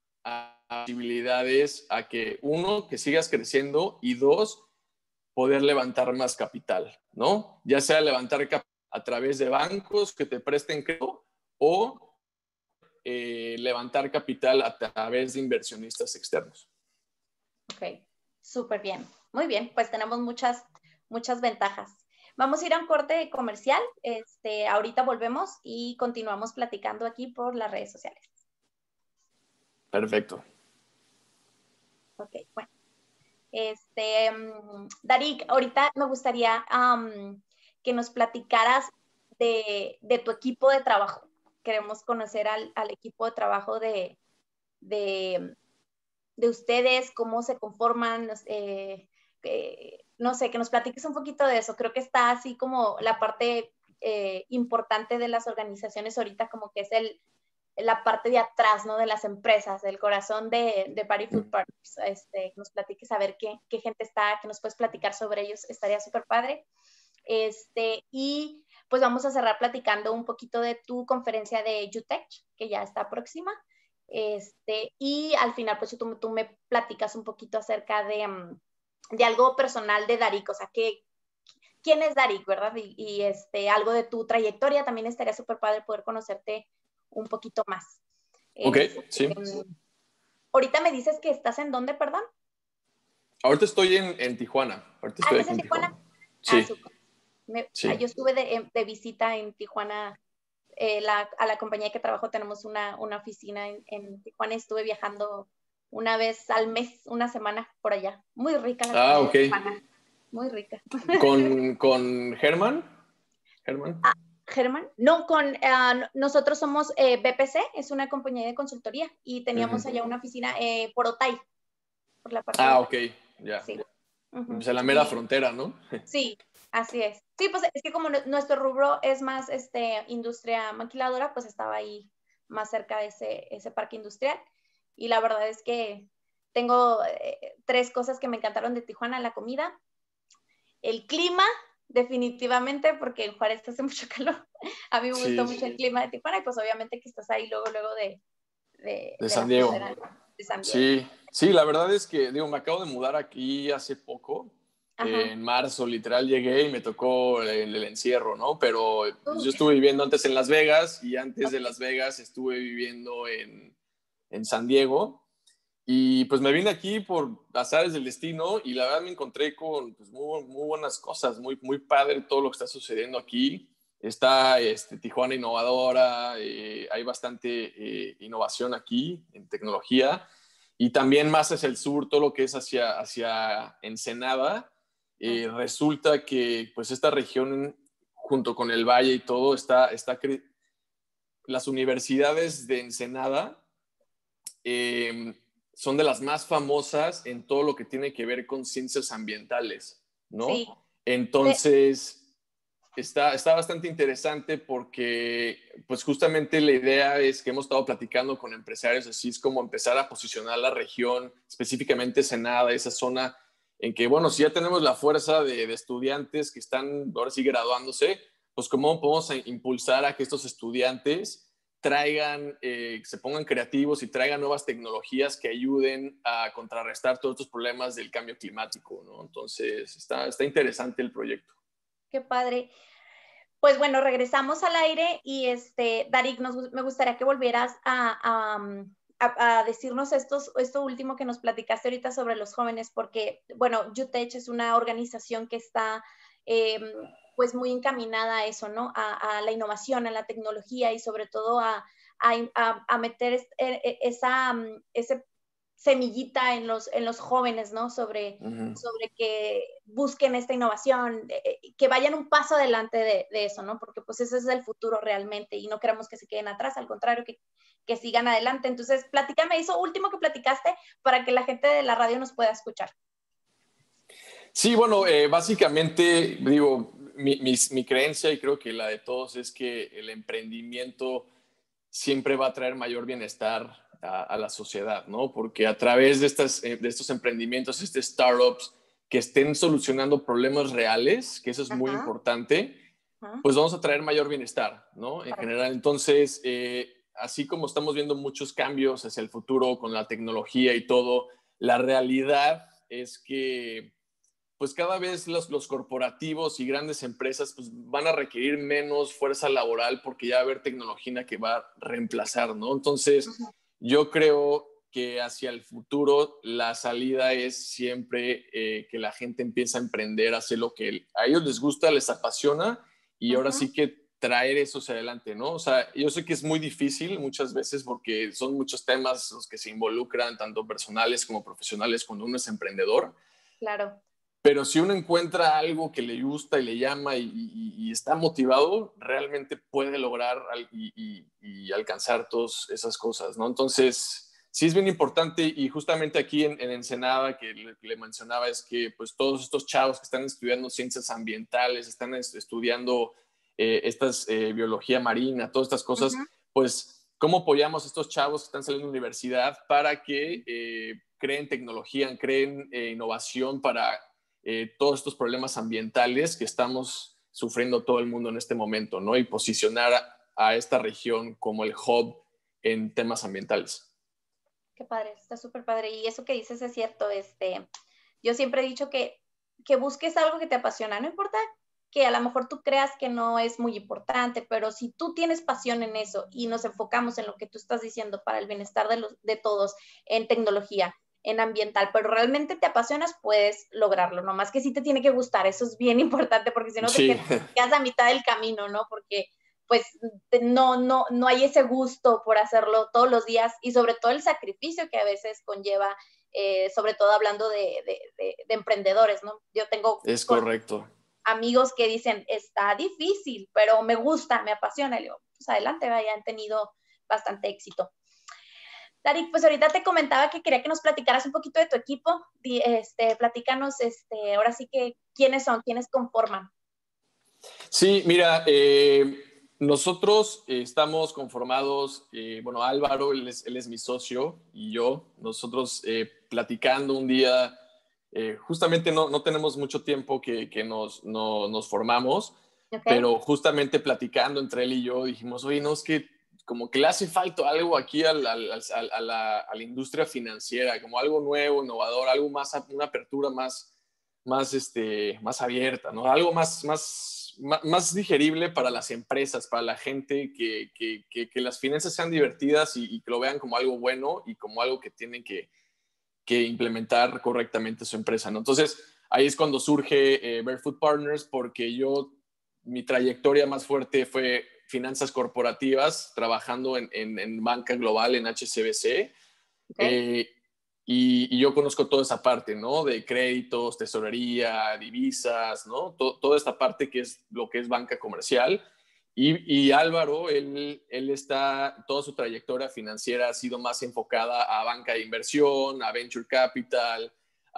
a posibilidades a que, uno, que sigas creciendo y dos, poder levantar más capital, ¿no? Ya sea levantar capital a través de bancos que te presten crédito o eh, levantar capital a través de inversionistas externos. Ok, súper bien. Muy bien, pues tenemos muchas, muchas ventajas. Vamos a ir a un corte comercial. Este, ahorita volvemos y continuamos platicando aquí por las redes sociales. Perfecto. Ok, bueno. Este, um, Darik, ahorita me gustaría um, que nos platicaras de, de tu equipo de trabajo. Queremos conocer al, al equipo de trabajo de, de, de ustedes, cómo se conforman, eh, eh, no sé, que nos platiques un poquito de eso. Creo que está así como la parte eh, importante de las organizaciones ahorita, como que es el, la parte de atrás, ¿no? De las empresas, del corazón de, de Party Food Partners. Este, que nos platiques a ver qué, qué gente está, que nos puedes platicar sobre ellos, estaría súper padre. Este, y pues vamos a cerrar platicando un poquito de tu conferencia de UTech, que ya está próxima. Este, y al final, pues tú, tú me platicas un poquito acerca de, de algo personal de Darik, o sea, que, quién es Darik, ¿verdad? Y, y este, algo de tu trayectoria, también estaría súper padre poder conocerte un poquito más. Ok, este, sí. Ahorita me dices que estás en dónde, perdón. Ahorita estoy en, en Tijuana. Ahorita estoy ah, aquí ¿estás en Tijuana? Tijuana. Sí. Ah, súper. Me, sí. Yo estuve de, de visita en Tijuana. Eh, la, a la compañía que trabajo tenemos una, una oficina en, en Tijuana. Estuve viajando una vez al mes, una semana por allá. Muy rica la comida Ah, ok. de Tijuana. Muy rica. ¿Con, con Germán? ¿Germán? Ah, ¿Germán? No, con, uh, nosotros somos eh, B P C, es una compañía de consultoría, y teníamos uh-huh. allá una oficina eh, por Otay, por la parte Ah, de Otay. ok, ya. Sí. Uh-huh. Pues en la mera y, frontera, ¿no? Sí, así es. Sí, pues es que como nuestro rubro es más este, industria maquiladora, pues estaba ahí más cerca de ese, ese parque industrial. Y la verdad es que tengo eh, tres cosas que me encantaron de Tijuana: la comida, el clima, definitivamente, porque en Juárez hace mucho calor. A mí me sí, gustó sí. mucho el clima de Tijuana, y pues obviamente que estás ahí luego, luego de, de, de, de San Diego. de San Diego. Sí, sí, la verdad es que, digo, me acabo de mudar aquí hace poco. Eh, en marzo, literal, llegué y me tocó el, el encierro, ¿no? Pero pues, yo estuve viviendo antes en Las Vegas, y antes okay. de Las Vegas estuve viviendo en, en San Diego. Y pues me vine aquí por azares del destino, y la verdad me encontré con pues, muy, muy buenas cosas, muy, muy padre todo lo que está sucediendo aquí. Está este, Tijuana innovadora, eh, hay bastante eh, innovación aquí en tecnología, y también más hacia el sur, todo lo que es hacia, hacia Ensenada. Eh, resulta que pues esta región, junto con el Valle y todo, está, está cre- las universidades de Ensenada eh, son de las más famosas en todo lo que tiene que ver con ciencias ambientales, ¿no? Sí. Entonces, está, está bastante interesante porque, pues justamente la idea es que hemos estado platicando con empresarios, así es como empezar a posicionar la región, específicamente Ensenada, esa zona en que, bueno, si ya tenemos la fuerza de, de estudiantes que están ahora sí graduándose, pues cómo podemos impulsar a que estos estudiantes traigan, eh, se pongan creativos y traigan nuevas tecnologías que ayuden a contrarrestar todos estos problemas del cambio climático, ¿no? Entonces, está, está interesante el proyecto. Qué padre. Pues bueno, regresamos al aire, y este, Darik, nos, me gustaría que volvieras a, a, a, a decirnos estos, esto último que nos platicaste ahorita sobre los jóvenes, porque, bueno, UTech es una organización que está eh, pues muy encaminada a eso, ¿no? A, a la innovación, a la tecnología, y sobre todo a, a, a meter esa, ese semillita en los, en los jóvenes, ¿no? Sobre, uh-huh. sobre que busquen esta innovación, eh, que vayan un paso adelante de, de eso, ¿no? Porque pues ese es el futuro realmente, y no queremos que se queden atrás, al contrario, que, que sigan adelante. Entonces, platícame eso último que platicaste para que la gente de la radio nos pueda escuchar. Sí, bueno, eh, básicamente, digo, mi, mi, mi creencia, y creo que la de todos, es que el emprendimiento siempre va a traer mayor bienestar a, a la sociedad, ¿no? Porque a través de, estas, de estos emprendimientos, estos startups que estén solucionando problemas reales, que eso es muy uh-huh. importante, uh-huh. pues vamos a traer mayor bienestar, ¿no? En Correcto. General. Entonces, eh, así como estamos viendo muchos cambios hacia el futuro con la tecnología y todo, la realidad es que pues cada vez los, los corporativos y grandes empresas pues, van a requerir menos fuerza laboral, porque ya va a haber tecnología que va a reemplazar, ¿no? Entonces, uh-huh. yo creo que hacia el futuro la salida es siempre eh, que la gente empiece a emprender, a hacer lo que a ellos les gusta, les apasiona, y uh-huh. ahora sí que traer eso hacia adelante, ¿no? O sea, yo sé que es muy difícil muchas veces porque son muchos temas los que se involucran, tanto personales como profesionales, cuando uno es emprendedor. Claro. Pero si uno encuentra algo que le gusta y le llama y, y, y está motivado, realmente puede lograr y, y, y alcanzar todas esas cosas, ¿no? Entonces, sí es bien importante, y justamente aquí en, en Ensenada, que le, le mencionaba, es que pues todos estos chavos que están estudiando ciencias ambientales, están estudiando eh, estas, eh, biología marina, todas estas cosas, uh-huh. pues cómo apoyamos a estos chavos que están saliendo de la universidad para que eh, creen tecnología, creen eh, innovación para eh, todos estos problemas ambientales que estamos sufriendo todo el mundo en este momento, ¿no? Y posicionar a, a esta región como el hub en temas ambientales. Qué padre, está súper padre. Y eso que dices es cierto. Este, yo siempre he dicho que, que busques algo que te apasiona. No importa que a lo mejor tú creas que no es muy importante, pero si tú tienes pasión en eso y nos enfocamos en lo que tú estás diciendo para el bienestar de, los, de todos, en tecnología, en ambiental, pero realmente te apasionas, puedes lograrlo. Nomás que sí te tiene que gustar. Eso es bien importante porque si no Sí. te quedas a mitad del camino, ¿no? Porque pues no, no, no hay ese gusto por hacerlo todos los días y sobre todo el sacrificio que a veces conlleva, eh, sobre todo hablando de, de, de, de emprendedores, ¿no? Yo tengo Es correcto. amigos que dicen, está difícil, pero me gusta, me apasiona. Y le digo, pues adelante, vaya, han tenido bastante éxito. Tarik, pues ahorita te comentaba que quería que nos platicaras un poquito de tu equipo. Este, platícanos, este, ahora sí que, ¿quiénes son? ¿Quiénes conforman? Sí, mira, eh, nosotros eh, estamos conformados, eh, bueno, Álvaro, él es, él es mi socio, y yo, nosotros eh, platicando un día, eh, justamente no, no tenemos mucho tiempo que, que nos, no, nos formamos, okay. Pero justamente platicando entre él y yo dijimos, oye, no, es que como que le hace falta algo aquí a la, a la, a la, a la industria financiera, como algo nuevo, innovador, algo más, una apertura más, más, este, más abierta, ¿no? Algo más, más, más, más digerible para las empresas, para la gente, que, que, que, que las finanzas sean divertidas y, y que lo vean como algo bueno y como algo que tienen que, que implementar correctamente su empresa, ¿no? Entonces, ahí es cuando surge eh, Barefoot Partners, porque yo, mi trayectoria más fuerte fue finanzas corporativas, trabajando en, en, en banca global, en H S B C. Okay. Eh, y, y yo conozco toda esa parte, ¿no? De créditos, tesorería, divisas, ¿no? Todo, toda esta parte que es lo que es banca comercial. Y, y Álvaro, él, él está, toda su trayectoria financiera ha sido más enfocada a banca de inversión, a venture capital,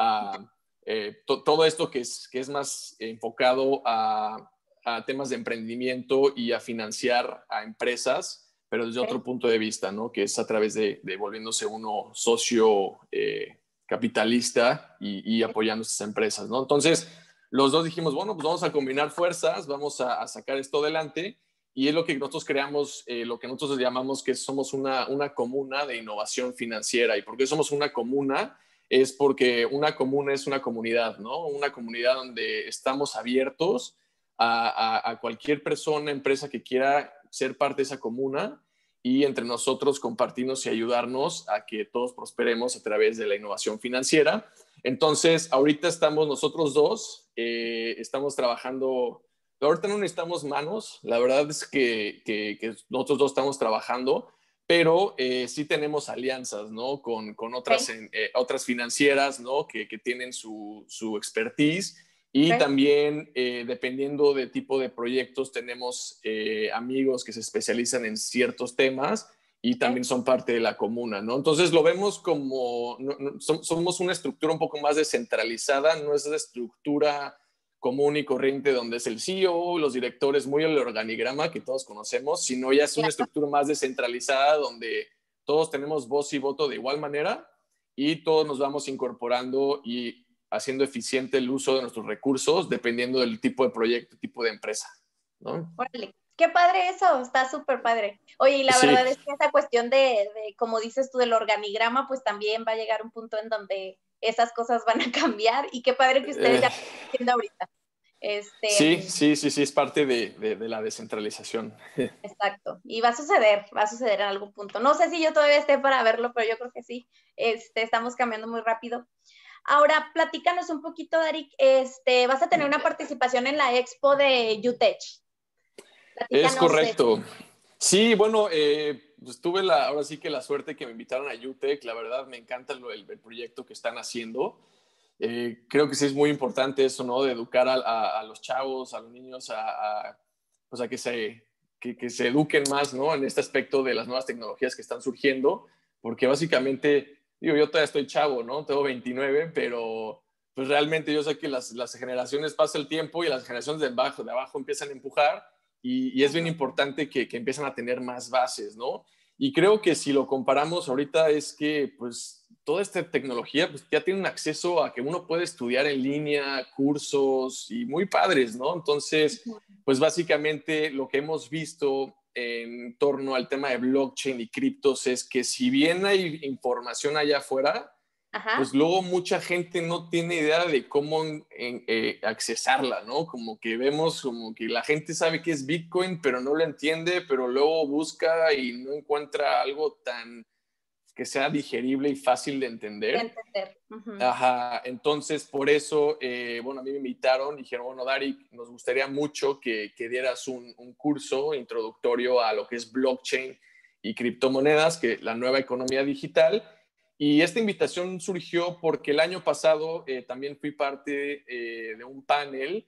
a eh, to, todo esto que es, que es más enfocado a, a temas de emprendimiento y a financiar a empresas, pero desde otro punto de vista, ¿no? Que es a través de, de volviéndose uno socio eh, capitalista y, y apoyando a estas empresas, ¿no? Entonces, los dos dijimos, bueno, pues vamos a combinar fuerzas, vamos a, a sacar esto adelante, y es lo que nosotros creamos, eh, lo que nosotros llamamos que somos una, una comuna de innovación financiera. ¿Y por qué somos una comuna? Es porque una comuna es una comunidad, ¿no? Una comunidad donde estamos abiertos a, a, a cualquier persona, empresa que quiera ser parte de esa comuna, y entre nosotros compartirnos y ayudarnos a que todos prosperemos a través de la innovación financiera. Entonces, ahorita estamos nosotros dos, eh, estamos trabajando, ahorita no necesitamos manos, la verdad es que, que, que nosotros dos estamos trabajando, pero eh, sí tenemos alianzas, ¿no? Con, con otras, okay. eh, otras financieras, ¿no? Que, que tienen su, su expertise. Y okay. también, eh, dependiendo del tipo de proyectos, tenemos eh, amigos que se especializan en ciertos temas y también son parte de la comuna, ¿no? Entonces lo vemos como, no, no, somos una estructura un poco más descentralizada, no es la estructura común y corriente donde es el C E O, los directores, muy el organigrama que todos conocemos, sino ya es una estructura más descentralizada donde todos tenemos voz y voto de igual manera y todos nos vamos incorporando y haciendo eficiente el uso de nuestros recursos dependiendo del tipo de proyecto, tipo de empresa, ¿no? Órale, qué padre eso, está súper padre. Oye, y la sí. verdad es que esa cuestión de, de, como dices tú, del organigrama, pues también va a llegar un punto en donde esas cosas van a cambiar, y qué padre que ustedes eh. ya lo están haciendo ahorita. Este, sí, sí, sí, sí, es parte de, de, de la descentralización. Exacto, y va a suceder, va a suceder en algún punto. No sé si yo todavía esté para verlo, pero yo creo que sí. Este, estamos cambiando muy rápido. Ahora, platícanos un poquito, Tarik, este, vas a tener una participación en la expo de UTech. Es correcto. De... Sí, bueno, eh, pues tuve la, ahora sí que la suerte que me invitaron a UTech. La verdad, me encanta lo, el, el proyecto que están haciendo. Eh, creo que sí es muy importante eso, ¿no? De educar a, a, a los chavos, a los niños, a, a, pues a que, se, que, que se eduquen más, ¿no? En este aspecto de las nuevas tecnologías que están surgiendo, porque básicamente... Digo, yo todavía estoy chavo, ¿no? Tengo veintinueve, pero pues realmente yo sé que las, las generaciones pasa el tiempo y las generaciones de abajo, de abajo empiezan a empujar y, y es bien importante que, que empiecen a tener más bases, ¿no? Y creo que si lo comparamos ahorita es que pues toda esta tecnología pues ya tiene un acceso a que uno puede estudiar en línea, cursos y muy padres, ¿no? Entonces, pues básicamente lo que hemos visto en torno al tema de blockchain y criptos es que si bien hay información allá afuera, Ajá. pues luego mucha gente no tiene idea de cómo en, eh, accesarla, ¿no? Como que vemos como que la gente sabe qué es Bitcoin, pero no lo entiende, pero luego busca y no encuentra algo tan que sea digerible y fácil de entender. De entender. Uh-huh. Ajá, entonces por eso, eh, bueno, a mí me invitaron, dijeron, bueno, Dari, nos gustaría mucho que, que dieras un, un curso introductorio a lo que es blockchain y criptomonedas, que la nueva economía digital. Y esta invitación surgió porque el año pasado eh, también fui parte eh, de un panel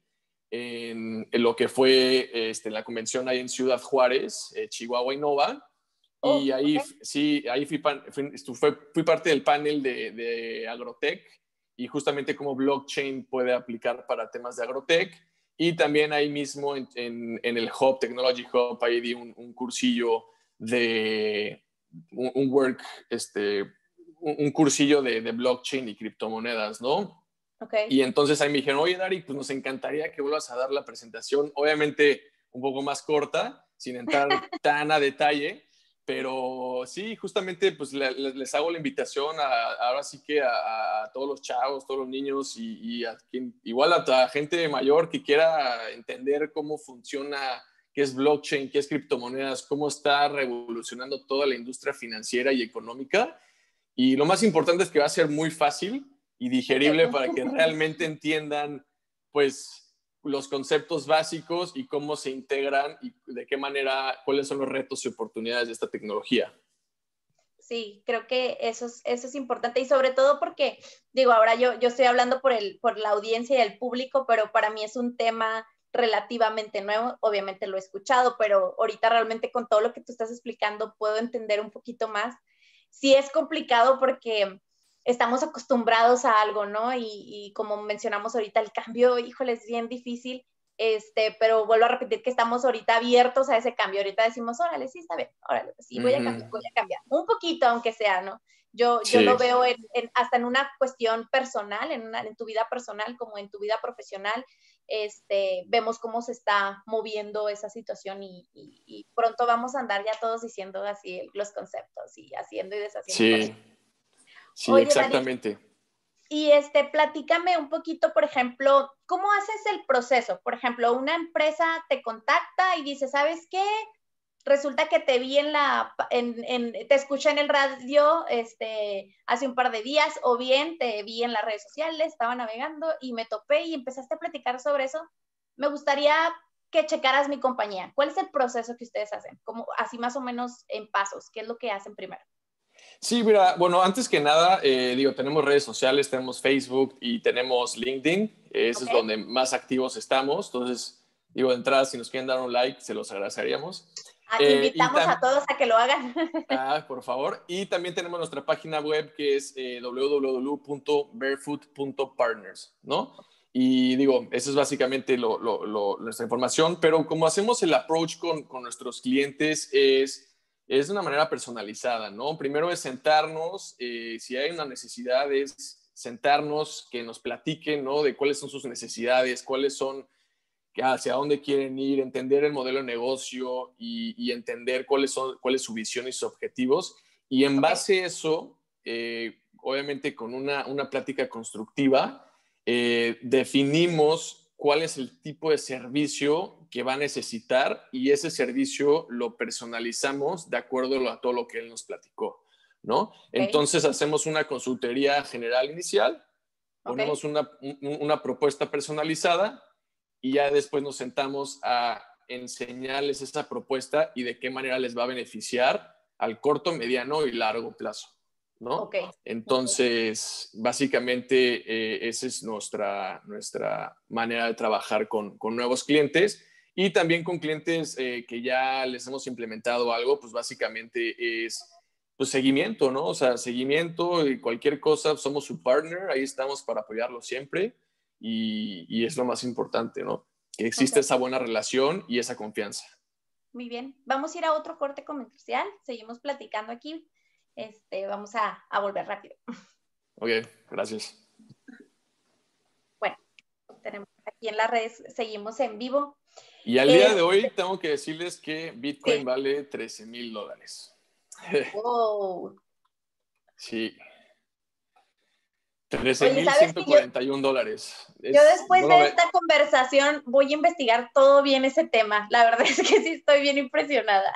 en, en lo que fue este, la convención ahí en Ciudad Juárez, eh, Chihuahua Innova. Oh, Y ahí, okay. sí, ahí fui, fui, fui, fui parte del panel de, de Agrotech y justamente cómo blockchain puede aplicar para temas de Agrotech. Y también ahí mismo en, en, en el Hub, Technology Hub, ahí di un, un cursillo de un, un work, este, un, un cursillo de, de blockchain y criptomonedas, ¿no? Okay. Y entonces ahí me dijeron, oye, Dari, pues nos encantaría que vuelvas a dar la presentación, obviamente un poco más corta, sin entrar tan a detalle, pero sí, justamente pues les, les hago la invitación a, ahora sí que a, a todos los chavos, todos los niños y, y a quien, igual a la gente mayor que quiera entender cómo funciona, qué es blockchain, qué es criptomonedas, cómo está revolucionando toda la industria financiera y económica. Y lo más importante es que va a ser muy fácil y digerible Okay. para que realmente entiendan pues los conceptos básicos y cómo se integran y de qué manera, cuáles son los retos y oportunidades de esta tecnología. Sí, creo que eso es, eso es importante y sobre todo porque, digo, ahora yo, yo estoy hablando por, el, por la audiencia y el público, pero para mí es un tema relativamente nuevo, obviamente lo he escuchado, pero ahorita realmente con todo lo que tú estás explicando puedo entender un poquito más. Sí es complicado porque estamos acostumbrados a algo, ¿no? Y, y como mencionamos ahorita, el cambio, híjole, es bien difícil. Este, pero vuelvo a repetir que estamos ahorita abiertos a ese cambio. Ahorita decimos, órale, sí, está bien, órale, sí, voy a cambiar, voy a cambiar. Un poquito, aunque sea, ¿no? Yo, Sí. yo lo veo en, en, hasta en una cuestión personal, en, una, en tu vida personal como en tu vida profesional, este, vemos cómo se está moviendo esa situación y, y, y pronto vamos a andar ya todos diciendo así los conceptos y haciendo y deshaciendo. Sí, sí, Oye, exactamente. Dani, y este, platícame un poquito, por ejemplo, ¿cómo haces el proceso? Por ejemplo, una empresa te contacta y dice, ¿sabes qué? Resulta que te vi en la, en, en, te escuché en el radio este, hace un par de días, o bien te vi en las redes sociales, estaba navegando y me topé y empezaste a platicar sobre eso. Me gustaría que checaras mi compañía. ¿Cuál es el proceso que ustedes hacen? Como, así más o menos en pasos, ¿qué es lo que hacen primero? Sí, mira, bueno, antes que nada, eh, digo, tenemos redes sociales, tenemos Facebook y tenemos LinkedIn. Ese Okay. es donde más activos estamos. Entonces, digo, de entrada, si nos quieren dar un like, se los agradeceríamos. Ah, Eh, invitamos a todos a que lo hagan. Ah, por favor. Y también tenemos nuestra página web que es eh, w w w punto barefoot punto partners, ¿no? Y digo, esa es básicamente lo, lo, lo, nuestra información, pero como hacemos el approach con, con nuestros clientes es... es de una manera personalizada, ¿no? Primero es sentarnos, eh, si hay una necesidad es sentarnos, que nos platiquen, ¿no? De cuáles son sus necesidades, cuáles son, hacia dónde quieren ir, entender el modelo de negocio y, y entender cuáles son, cuál es su visión y sus objetivos. Y en base a eso, eh, obviamente con una, una plática constructiva, eh, definimos cuál es el tipo de servicio que va a necesitar y ese servicio lo personalizamos de acuerdo a todo lo que él nos platicó, ¿no? Okay. Entonces hacemos una consultoría general inicial, ponemos okay. una, una propuesta personalizada y ya después nos sentamos a enseñarles esa propuesta y de qué manera les va a beneficiar al corto, mediano y largo plazo, ¿no? Okay. Entonces, okay. básicamente, eh, esa es nuestra, nuestra manera de trabajar con, con nuevos clientes y también con clientes eh, que ya les hemos implementado algo, pues básicamente es pues, seguimiento, ¿no? O sea, seguimiento y cualquier cosa, somos su partner, ahí estamos para apoyarlo siempre y, y es lo más importante, ¿no? Que existe okay. esa buena relación y esa confianza. muy bien. Vamos a ir a otro corte comercial, seguimos platicando aquí, este, vamos a, a volver rápido. Ok, gracias. Bueno, tenemos aquí en las redes, seguimos en vivo. Y al día Eh, de hoy tengo que decirles que Bitcoin sí. vale trece mil dólares. Wow. Sí. trece mil ciento cuarenta y un dólares. Es, yo después no de ve... esta conversación voy a investigar todo bien ese tema. La verdad es que sí estoy bien impresionada.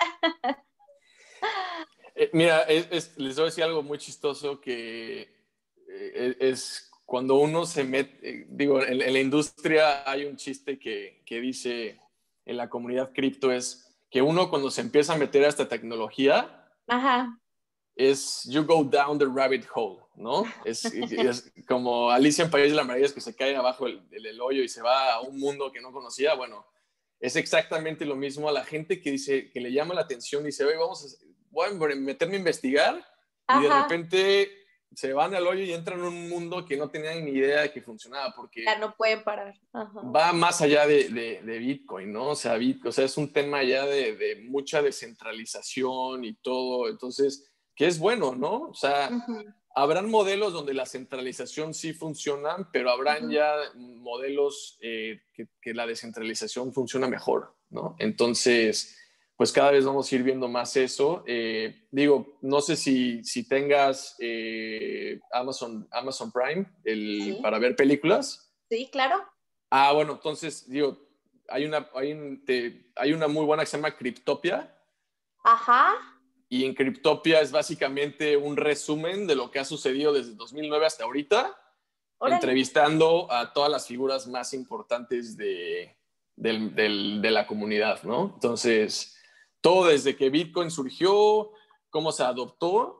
Eh, mira, es, es, les voy a decir algo muy chistoso que eh, es cuando uno se mete, eh, digo, en, en la industria hay un chiste que, que dice en la comunidad cripto es que uno cuando se empieza a meter a esta tecnología, Ajá. es you go down the rabbit hole, ¿no? Es, es como Alicia en País de las Maravillas que se cae abajo el, el, el hoyo y se va a un mundo que no conocía. Bueno, es exactamente lo mismo a la gente que dice, que le llama la atención y dice, oye, vamos a, voy a meterme a investigar. Ajá. Y de repente se van al hoyo y entran en un mundo que no tenían ni idea de que funcionaba, porque ya no pueden parar. Ajá. Va más allá de, de, de Bitcoin, ¿no? O sea, Bitcoin, o sea, es un tema ya de, de mucha descentralización y todo, entonces, que es bueno, ¿no? O sea, uh-huh. habrán modelos donde la centralización sí funciona, pero habrán uh-huh. ya modelos eh, que, que la descentralización funciona mejor, ¿no? Entonces, pues cada vez vamos a ir viendo más eso. Eh, digo, no sé si, si tengas eh, Amazon, Amazon Prime el, sí. para ver películas. Sí, claro. Ah, bueno, entonces, digo, hay una, hay, un, te, hay una muy buena que se llama Cryptopia. Ajá. Y en Cryptopia es básicamente un resumen de lo que ha sucedido desde dos mil nueve hasta ahorita, ¡órale! Entrevistando a todas las figuras más importantes de, de, de, de la comunidad, ¿no? Entonces, todo desde que Bitcoin surgió, cómo se adoptó,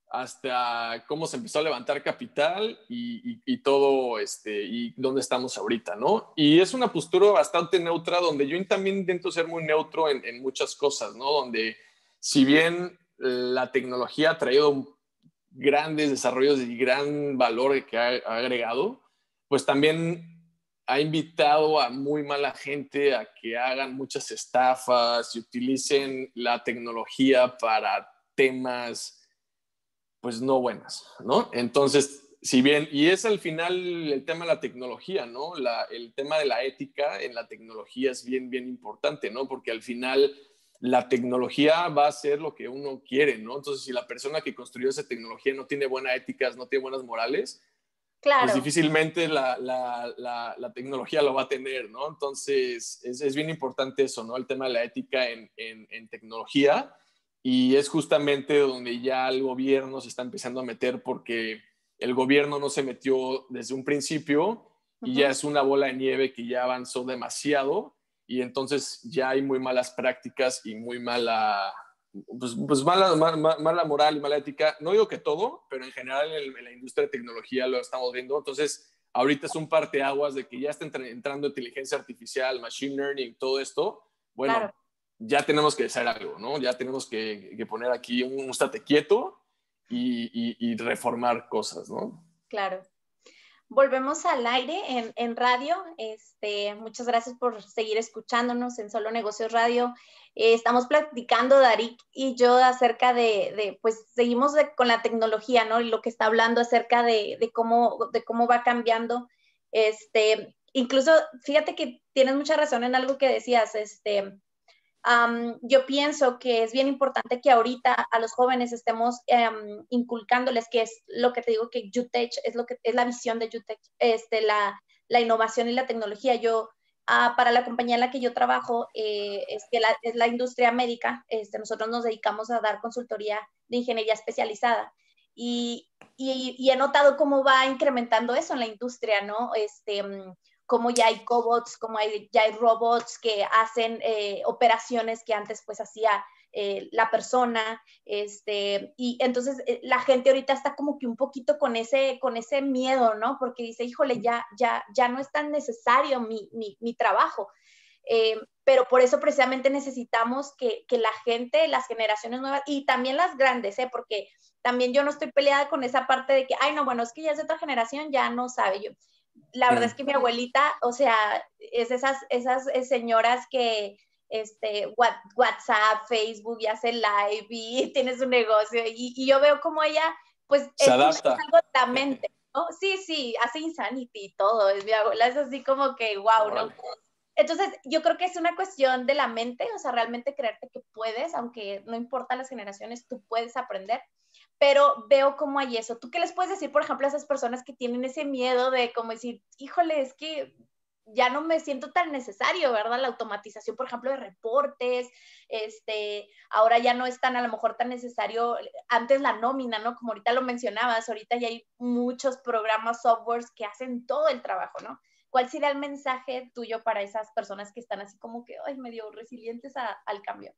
hasta cómo se empezó a levantar capital y, y, y todo, este, y dónde estamos ahorita, ¿no? Y es una postura bastante neutra, donde yo también intento ser muy neutro en, en muchas cosas, ¿no? Donde, si bien la tecnología ha traído grandes desarrollos y gran valor que ha, ha agregado, pues también ha invitado a muy mala gente a que hagan muchas estafas y utilicen la tecnología para temas pues no buenas, ¿no? Entonces, si bien, y es al final el tema de la tecnología, ¿no? La, el tema de la ética en la tecnología es bien, bien importante, ¿no? Porque al final la tecnología va a ser lo que uno quiere, ¿no? Entonces, si la persona que construyó esa tecnología no tiene buenas éticas, no tiene buenas morales, claro. pues difícilmente la, la, la, la tecnología lo va a tener, ¿no? Entonces, es, es bien importante eso, ¿no? El tema de la ética en, en, en tecnología. Y es justamente donde ya el gobierno se está empezando a meter, porque el gobierno no se metió desde un principio y uh-huh. ya es una bola de nieve que ya avanzó demasiado y entonces ya hay muy malas prácticas y muy mala, pues, pues mala, mala, mala moral y mala ética. No digo que todo, pero en general en, en la industria de tecnología lo estamos viendo. Entonces ahorita es un parteaguas de que ya está entrando inteligencia artificial, machine learning, todo esto. Bueno, claro. Ya tenemos que hacer algo, ¿no? Ya tenemos que, que poner aquí un, un estate quieto y, y, y reformar cosas, ¿no? Claro. Volvemos al aire en, en radio. Este, muchas gracias por seguir escuchándonos en Solo Negocios Radio. Eh, estamos platicando, Darik y yo, acerca de, de pues, seguimos de, con la tecnología, ¿no? Y lo que está hablando acerca de, de, cómo, de cómo va cambiando. Este, incluso, fíjate que tienes mucha razón en algo que decías, este... Um, yo pienso que es bien importante que ahorita a los jóvenes estemos um, inculcándoles que es lo que te digo que UTech es lo que es la visión de UTech, este, la, la innovación y la tecnología. Yo, uh, para la compañía en la que yo trabajo, eh, es que la, es la industria médica, este, nosotros nos dedicamos a dar consultoría de ingeniería especializada y, y, y he notado cómo va incrementando eso en la industria, ¿no? Este, um, como ya hay cobots, como hay, ya hay robots que hacen eh, operaciones que antes pues hacía eh, la persona, este, y entonces eh, la gente ahorita está como que un poquito con ese, con ese miedo, ¿no? Porque dice, híjole, ya, ya, ya no es tan necesario mi, mi, mi trabajo. Eh, pero por eso precisamente necesitamos que, que la gente, las generaciones nuevas y también las grandes, ¿eh? Porque también yo no estoy peleada con esa parte de que, ay, no, bueno, es que ya es de otra generación, ya no sabe yo. La verdad es que mi abuelita, o sea, es esas, esas señoras que este, WhatsApp, Facebook, y hace live y tienes un negocio. Y, y yo veo como ella, pues, Se es, adapta. es algo de la mente, ¿no? Sí, sí, hace Insanity y todo. Es, mi abuela es así como que, wow, ¿no? Entonces, yo creo que es una cuestión de la mente, o sea, realmente creerte que puedes, aunque no importa las generaciones, tú puedes aprender. Pero veo cómo hay eso. ¿Tú qué les puedes decir, por ejemplo, a esas personas que tienen ese miedo de como decir, híjole, es que ya no me siento tan necesario, ¿verdad? La automatización, por ejemplo, de reportes, este, ahora ya no es tan, a lo mejor, tan necesario, antes la nómina, ¿no? Como ahorita lo mencionabas, ahorita ya hay muchos programas, softwares que hacen todo el trabajo, ¿no? ¿Cuál sería el mensaje tuyo para esas personas que están así como que, ay, medio resilientes a, al cambio?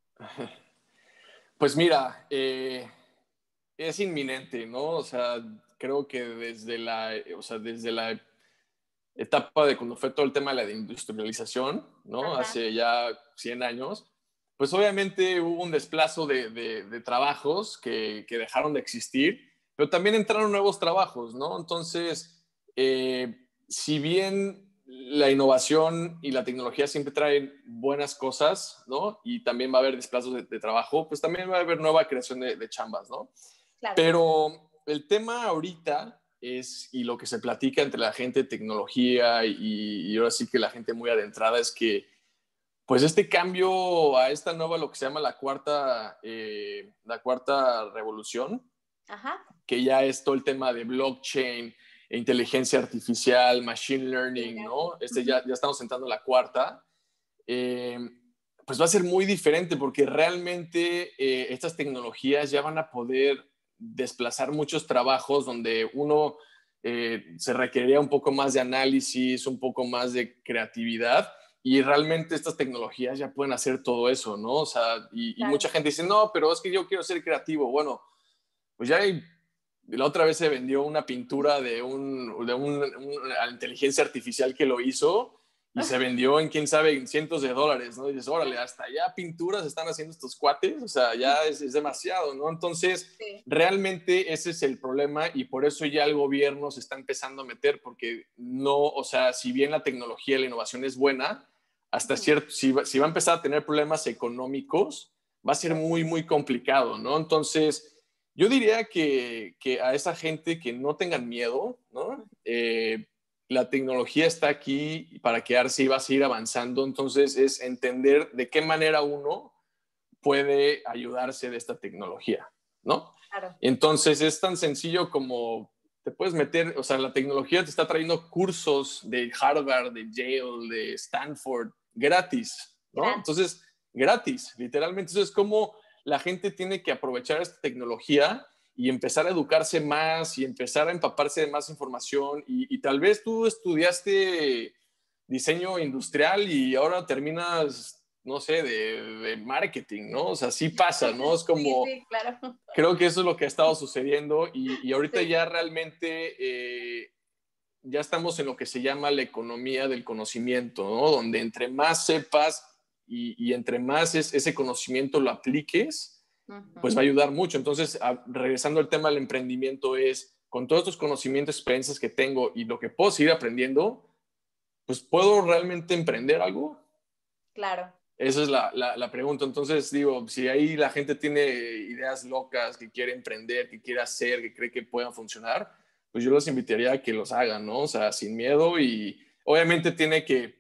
Pues mira, eh, es inminente, ¿no? O sea, creo que desde la, o sea, desde la etapa de cuando fue todo el tema de la industrialización, ¿no? Ajá. Hace ya cien años, pues obviamente hubo un desplazo de, de, de trabajos que, que dejaron de existir, pero también entraron nuevos trabajos, ¿no? Entonces, eh, si bien la innovación y la tecnología siempre traen buenas cosas, ¿no? Y también va a haber desplazos de, de trabajo, pues también va a haber nueva creación de, de chambas, ¿no? Claro. Pero el tema ahorita es, y lo que se platica entre la gente de tecnología y, y ahora sí que la gente muy adentrada, es que pues este cambio a esta nueva, lo que se llama la cuarta, eh, la cuarta revolución, Ajá. que ya es todo el tema de blockchain, inteligencia artificial, machine learning, Sí, ¿no? Este ya, ya estamos entrando en la cuarta. Eh, pues va a ser muy diferente porque realmente eh, estas tecnologías ya van a poder desplazar muchos trabajos donde uno eh, se requeriría un poco más de análisis, un poco más de creatividad, y realmente estas tecnologías ya pueden hacer todo eso, ¿no? O sea, y, claro. y mucha gente dice, no, pero es que yo quiero ser creativo. Bueno, pues ya hay, la otra vez se vendió una pintura de, un, de un, una inteligencia artificial que lo hizo y se vendió en, quién sabe, en cientos de dólares, ¿no? Y dices, órale, hasta ya pinturas están haciendo estos cuates, o sea, ya es, es demasiado, ¿no? Entonces, Sí. realmente ese es el problema y por eso ya el gobierno se está empezando a meter, porque no, o sea, si bien la tecnología y la innovación es buena, hasta uh-huh. cierto, si va, si va a empezar a tener problemas económicos, va a ser muy, muy complicado, ¿no? Entonces, yo diría que, que a esa gente que no tengan miedo, ¿no? Eh, la tecnología está aquí para quedarse y va a seguir avanzando, entonces es entender de qué manera uno puede ayudarse de esta tecnología, ¿no? Claro. Entonces es tan sencillo como te puedes meter, o sea, la tecnología te está trayendo cursos de Harvard, de Yale, de Stanford, gratis, ¿no? Gratis. Entonces, gratis, literalmente. Eso es como la gente tiene que aprovechar esta tecnología y empezar a educarse más y empezar a empaparse de más información. Y, y tal vez tú estudiaste diseño industrial y ahora terminas, no sé, de, de marketing, ¿no? O sea, sí pasa, ¿no? Es como, sí, sí, claro. Creo que eso es lo que ha estado sucediendo y, y ahorita Sí. ya realmente eh, ya estamos en lo que se llama la economía del conocimiento, ¿no? Donde entre más sepas y, y entre más es, ese conocimiento lo apliques, uh-huh. pues va a ayudar mucho. Entonces, a, regresando al tema del emprendimiento, es con todos estos conocimientos, experiencias que tengo y lo que puedo seguir aprendiendo, pues ¿puedo realmente emprender algo? Claro. Esa es la, la, la pregunta. Entonces, digo, si ahí la gente tiene ideas locas, que quiere emprender, que quiere hacer, que cree que puedan funcionar, pues yo los invitaría a que los hagan, ¿no? O sea, sin miedo, y obviamente tiene que,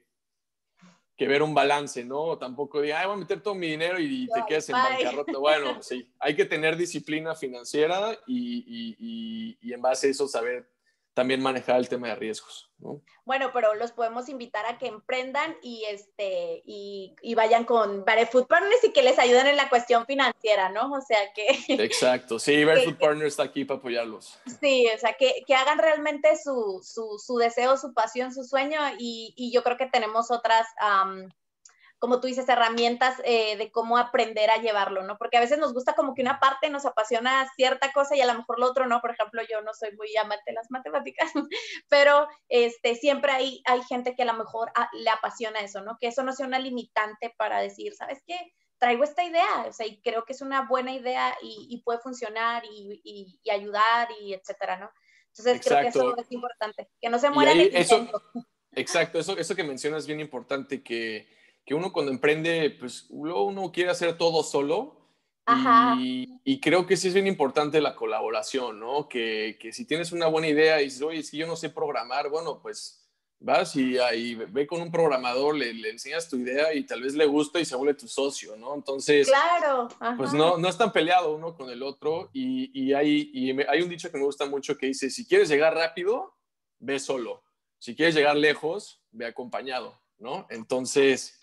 que ver un balance, ¿no? Tampoco diga, ay, voy a meter todo mi dinero y te quedes en bancarrota. Bueno, sí, hay que tener disciplina financiera y, y, y, y en base a eso saber también manejar el tema de riesgos, ¿no? Bueno, pero los podemos invitar a que emprendan y, este, y, y vayan con Barefoot Partners y que les ayuden en la cuestión financiera, ¿no? O sea que... Exacto, sí, Barefoot Partners está aquí para apoyarlos. Sí, o sea, que, que hagan realmente su, su, su deseo, su pasión, su sueño, y, y yo creo que tenemos otras... Um, como tú dices, herramientas eh, de cómo aprender a llevarlo, ¿no? Porque a veces nos gusta como que una parte nos apasiona cierta cosa y a lo mejor lo otro no. Por ejemplo, yo no soy muy amante de las matemáticas, pero este, siempre hay, hay gente que a lo mejor a, le apasiona eso, ¿no? Que eso no sea una limitante para decir, ¿sabes qué? Traigo esta idea, o sea, y creo que es una buena idea y, y puede funcionar y, y, y ayudar y etcétera, ¿no? Entonces, exacto. Creo que eso es importante, que no se muera ahí, en el intento. Eso, exacto, eso, eso que mencionas es bien importante, que que uno cuando emprende, pues luego uno quiere hacer todo solo. Ajá. Y, y creo que sí es bien importante la colaboración, ¿no? Que, que si tienes una buena idea y dices, oye, es que yo no sé programar, bueno, pues vas y ahí ve con un programador, le, le enseñas tu idea y tal vez le gusta y se vuelve tu socio, ¿no? Entonces, Claro. Ajá. pues no, no están peleados uno con el otro y, y, hay, y me, hay un dicho que me gusta mucho que dice, si quieres llegar rápido, ve solo. Si quieres llegar lejos, ve acompañado, ¿no? Entonces,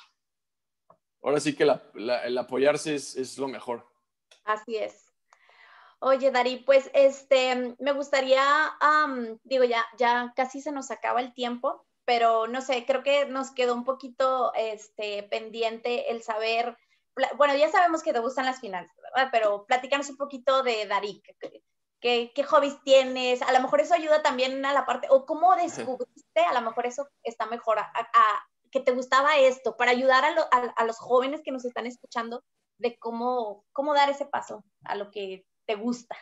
ahora sí que la, la, el apoyarse es, es lo mejor. Así es. Oye, Dari, pues este, me gustaría, um, digo, ya, ya casi se nos acaba el tiempo, pero no sé, creo que nos quedó un poquito este, pendiente el saber, bueno, ya sabemos que te gustan las finanzas, ¿verdad? Pero platícanos un poquito de Dari, ¿qué, qué, qué hobbies tienes? A lo mejor eso ayuda también a la parte, o cómo descubriste, a lo mejor eso está mejor, a, a que te gustaba esto, para ayudar a, lo, a, a los jóvenes que nos están escuchando de cómo, cómo dar ese paso a lo que te gusta.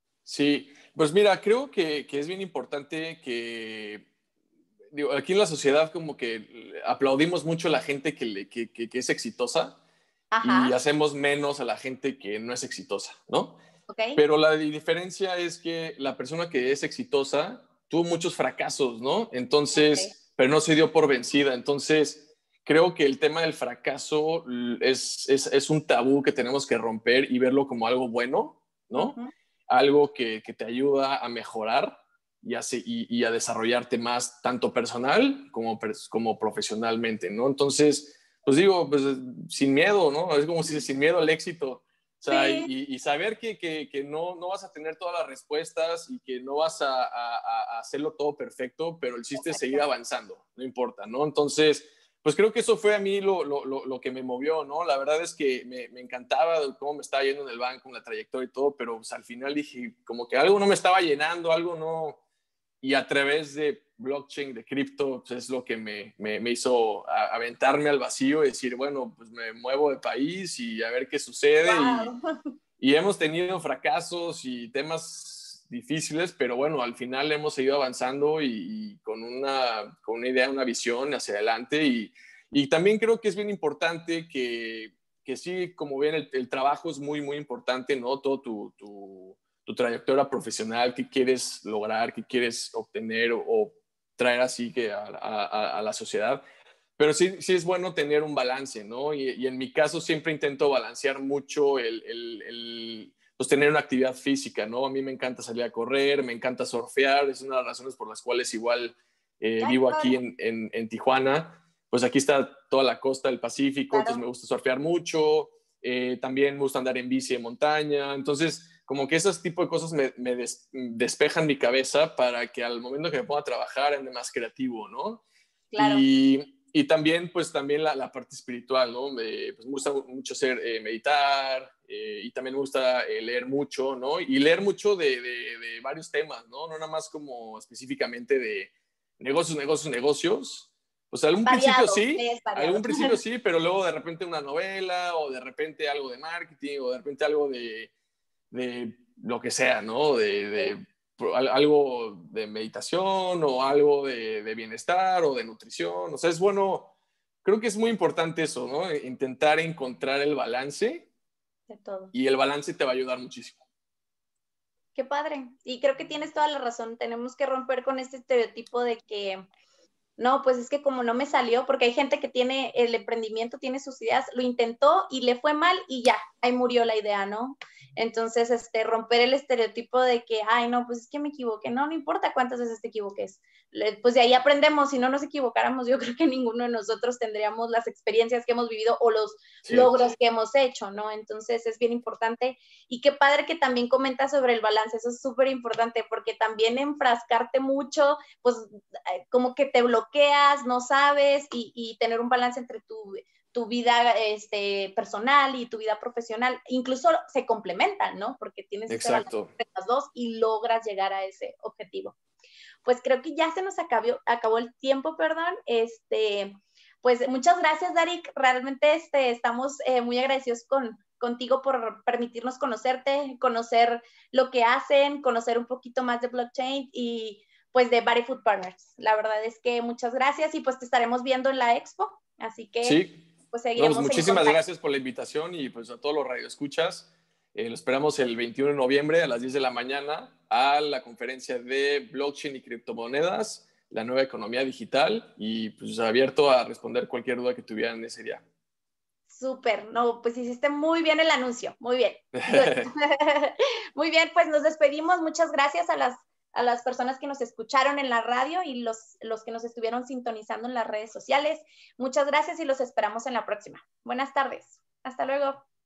Sí, pues mira, creo que, que es bien importante que, digo, aquí en la sociedad como que aplaudimos mucho a la gente que, le, que, que, que es exitosa. Ajá. Y hacemos menos a la gente que no es exitosa, ¿no? Okay. Pero la diferencia es que la persona que es exitosa tuvo muchos fracasos, ¿no? Entonces, okay. Pero no se dio por vencida. Entonces, creo que el tema del fracaso es, es, es un tabú que tenemos que romper y verlo como algo bueno, ¿no? Uh-huh. Algo que, que te ayuda a mejorar y a, y, y a desarrollarte más, tanto personal como, como profesionalmente, ¿no? Entonces, pues digo, pues sin miedo, ¿no? Es como si dice, sin miedo al éxito. O sea, sí. y, y saber que, que, que no, no vas a tener todas las respuestas y que no vas a, a, a hacerlo todo perfecto, pero el chiste es seguir avanzando, no importa, ¿no? Entonces, pues creo que eso fue a mí lo, lo, lo, lo que me movió, ¿no? La verdad es que me, me encantaba cómo me estaba yendo en el banco, en la trayectoria y todo, pero pues, al final dije, como que algo no me estaba llenando, algo no... Y a través de blockchain, de cripto, pues es lo que me, me, me hizo a, aventarme al vacío y decir, bueno, pues me muevo de país y a ver qué sucede. Wow. Y, y hemos tenido fracasos y temas difíciles, pero bueno, al final hemos seguido avanzando y, y con, una, con una idea, una visión hacia adelante. Y, y también creo que es bien importante que, que sí, como ven, el, el trabajo es muy, muy importante, ¿no? Todo tu... tu tu trayectoria profesional, qué quieres lograr, qué quieres obtener o, o traer así que a, a, a la sociedad. Pero sí, sí es bueno tener un balance, ¿no? Y, y en mi caso siempre intento balancear mucho el, el, el pues tener una actividad física, ¿no? A mí me encanta salir a correr, me encanta surfear, es una de las razones por las cuales igual eh, vivo aquí en, en, en Tijuana. Pues aquí está toda la costa del Pacífico, claro. Entonces me gusta surfear mucho, eh, también me gusta andar en bici de montaña, entonces como que esos tipos de cosas me, me des, despejan mi cabeza para que al momento que me ponga a trabajar ande más creativo, ¿no? Claro. Y, y también, pues también la, la parte espiritual, ¿no? Me, pues, me gusta mucho hacer, eh, meditar eh, y también me gusta eh, leer mucho, ¿no? Y leer mucho de, de, de varios temas, ¿no? No nada más como específicamente de negocios, negocios, negocios. Pues algún variado, principio sí, algún principio sí, pero luego de repente una novela o de repente algo de marketing o de repente algo de, de lo que sea, ¿no? De, de algo de meditación o algo de, de bienestar o de nutrición. O sea, es bueno, creo que es muy importante eso, ¿no? Intentar encontrar el balance de todo. Y el balance te va a ayudar muchísimo. Qué padre. Y creo que tienes toda la razón. Tenemos que romper con este estereotipo de que no, pues es que como no me salió, porque hay gente que tiene el emprendimiento, tiene sus ideas, lo intentó y le fue mal y ya, ahí murió la idea, ¿no? Entonces, este, romper el estereotipo de que, ay, no, pues es que me equivoqué, no, no importa cuántas veces te equivoques, pues de ahí aprendemos. Si no nos equivocáramos, yo creo que ninguno de nosotros tendríamos las experiencias que hemos vivido o los sí. logros que hemos hecho, ¿no? Entonces, es bien importante y qué padre que también comentas sobre el balance, eso es súper importante, porque también enfrascarte mucho, pues como que te bloqueas, no sabes, y, y tener un balance entre tu, tu vida este, personal y tu vida profesional, incluso se complementan, ¿no? Porque tienes ese balance entre las dos y logras llegar a ese objetivo. Pues creo que ya se nos acabó, acabó el tiempo, perdón, este, pues muchas gracias, Darik, realmente este, estamos eh, muy agradecidos con, contigo por permitirnos conocerte, conocer lo que hacen, conocer un poquito más de blockchain y pues de Body Food Partners. La verdad es que muchas gracias y pues te estaremos viendo en la expo, así que... Sí, pues seguiremos. No, pues muchísimas gracias por la invitación y pues a todos los radioescuchas. Eh, lo esperamos el veintiuno de noviembre a las diez de la mañana a la conferencia de blockchain y criptomonedas, la nueva economía digital, y pues abierto a responder cualquier duda que tuvieran ese día. Súper, no, pues hiciste muy bien el anuncio, muy bien. Muy bien, pues nos despedimos. Muchas gracias a las, a las personas que nos escucharon en la radio y los, los que nos estuvieron sintonizando en las redes sociales. Muchas gracias y los esperamos en la próxima. Buenas tardes. Hasta luego.